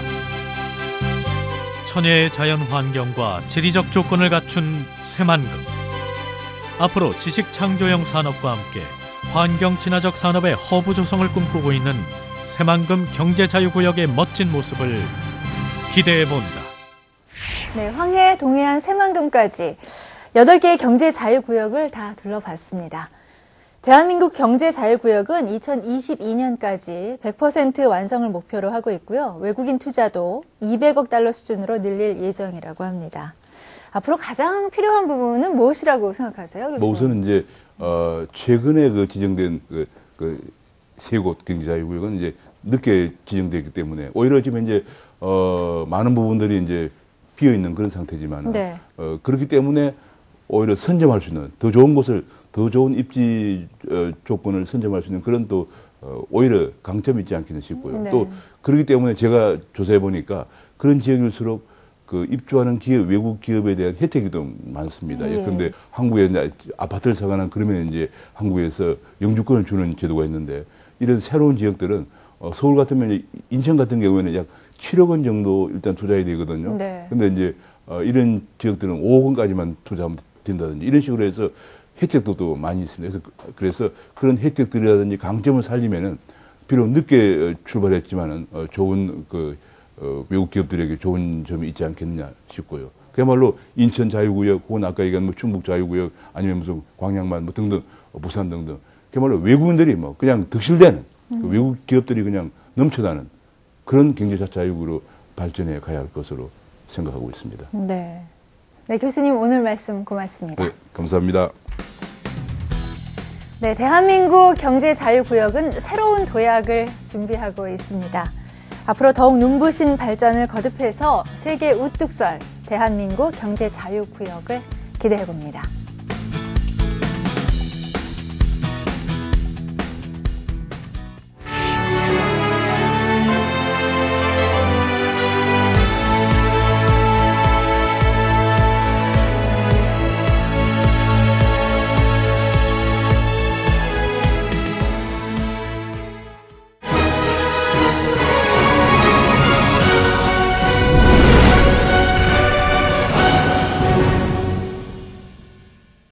천혜의 자연 환경과 지리적 조건을 갖춘 새만금. 앞으로 지식 창조형 산업과 함께 환경 친화적 산업의 허브 조성을 꿈꾸고 있는 새만금 경제자유구역의 멋진 모습을 기대해본다. 네, 황해, 동해안, 새만금까지 8개의 경제 자유구역을 다 둘러봤습니다. 대한민국 경제자유구역은 2022년까지 100% 완성을 목표로 하고 있고요. 외국인 투자도 200억 달러 수준으로 늘릴 예정이라고 합니다. 앞으로 가장 필요한 부분은 무엇이라고 생각하세요, 교수님? 우선은 이제 최근에 지정된 세 곳 경제자유구역은 이제 늦게 지정되었기 때문에 오히려 지금 이제 많은 부분들이 이제 비어 있는 그런 상태지만 네. 그렇기 때문에 오히려 선점할 수 있는 더 좋은 곳을 더 좋은 입지 조건을 선점할 수 있는 그런 또 오히려 강점이 있지 않겠나 싶고요. 네. 또 그렇기 때문에 제가 조사해 보니까 그런 지역일수록 입주하는 기업, 외국 기업에 대한 혜택이 더 많습니다. 예. 그런데 한국에 아파트를 사거나 그러면 이제 한국에서 영주권을 주는 제도가 있는데 이런 새로운 지역들은 서울 같으면 인천 같은 경우에는 약 7억 원 정도 일단 투자해야 되거든요. 네. 근데 이제 이런 지역들은 5억 원까지만 투자하면 된다든지 이런 식으로 해서 혜택도 또 많이 있습니다. 그래서 그런 혜택들이라든지 강점을 살리면은 비록 늦게 출발했지만은 좋은 외국 기업들에게 좋은 점이 있지 않겠느냐 싶고요. 그야말로 인천 자유구역 혹은 아까 얘기한 충북 자유구역 아니면 무슨 광양만 등등 부산 등등 그야말로 외국인들이 그냥 득실되는 외국 기업들이 그냥 넘쳐나는 그런 경제적 자유구로 발전해 가야 할 것으로 생각하고 있습니다. 네. 네, 교수님 오늘 말씀 고맙습니다. 네, 감사합니다. 네, 대한민국 경제자유구역은 새로운 도약을 준비하고 있습니다. 앞으로 더욱 눈부신 발전을 거듭해서 세계 우뚝 설 대한민국 경제자유구역을 기대해 봅니다.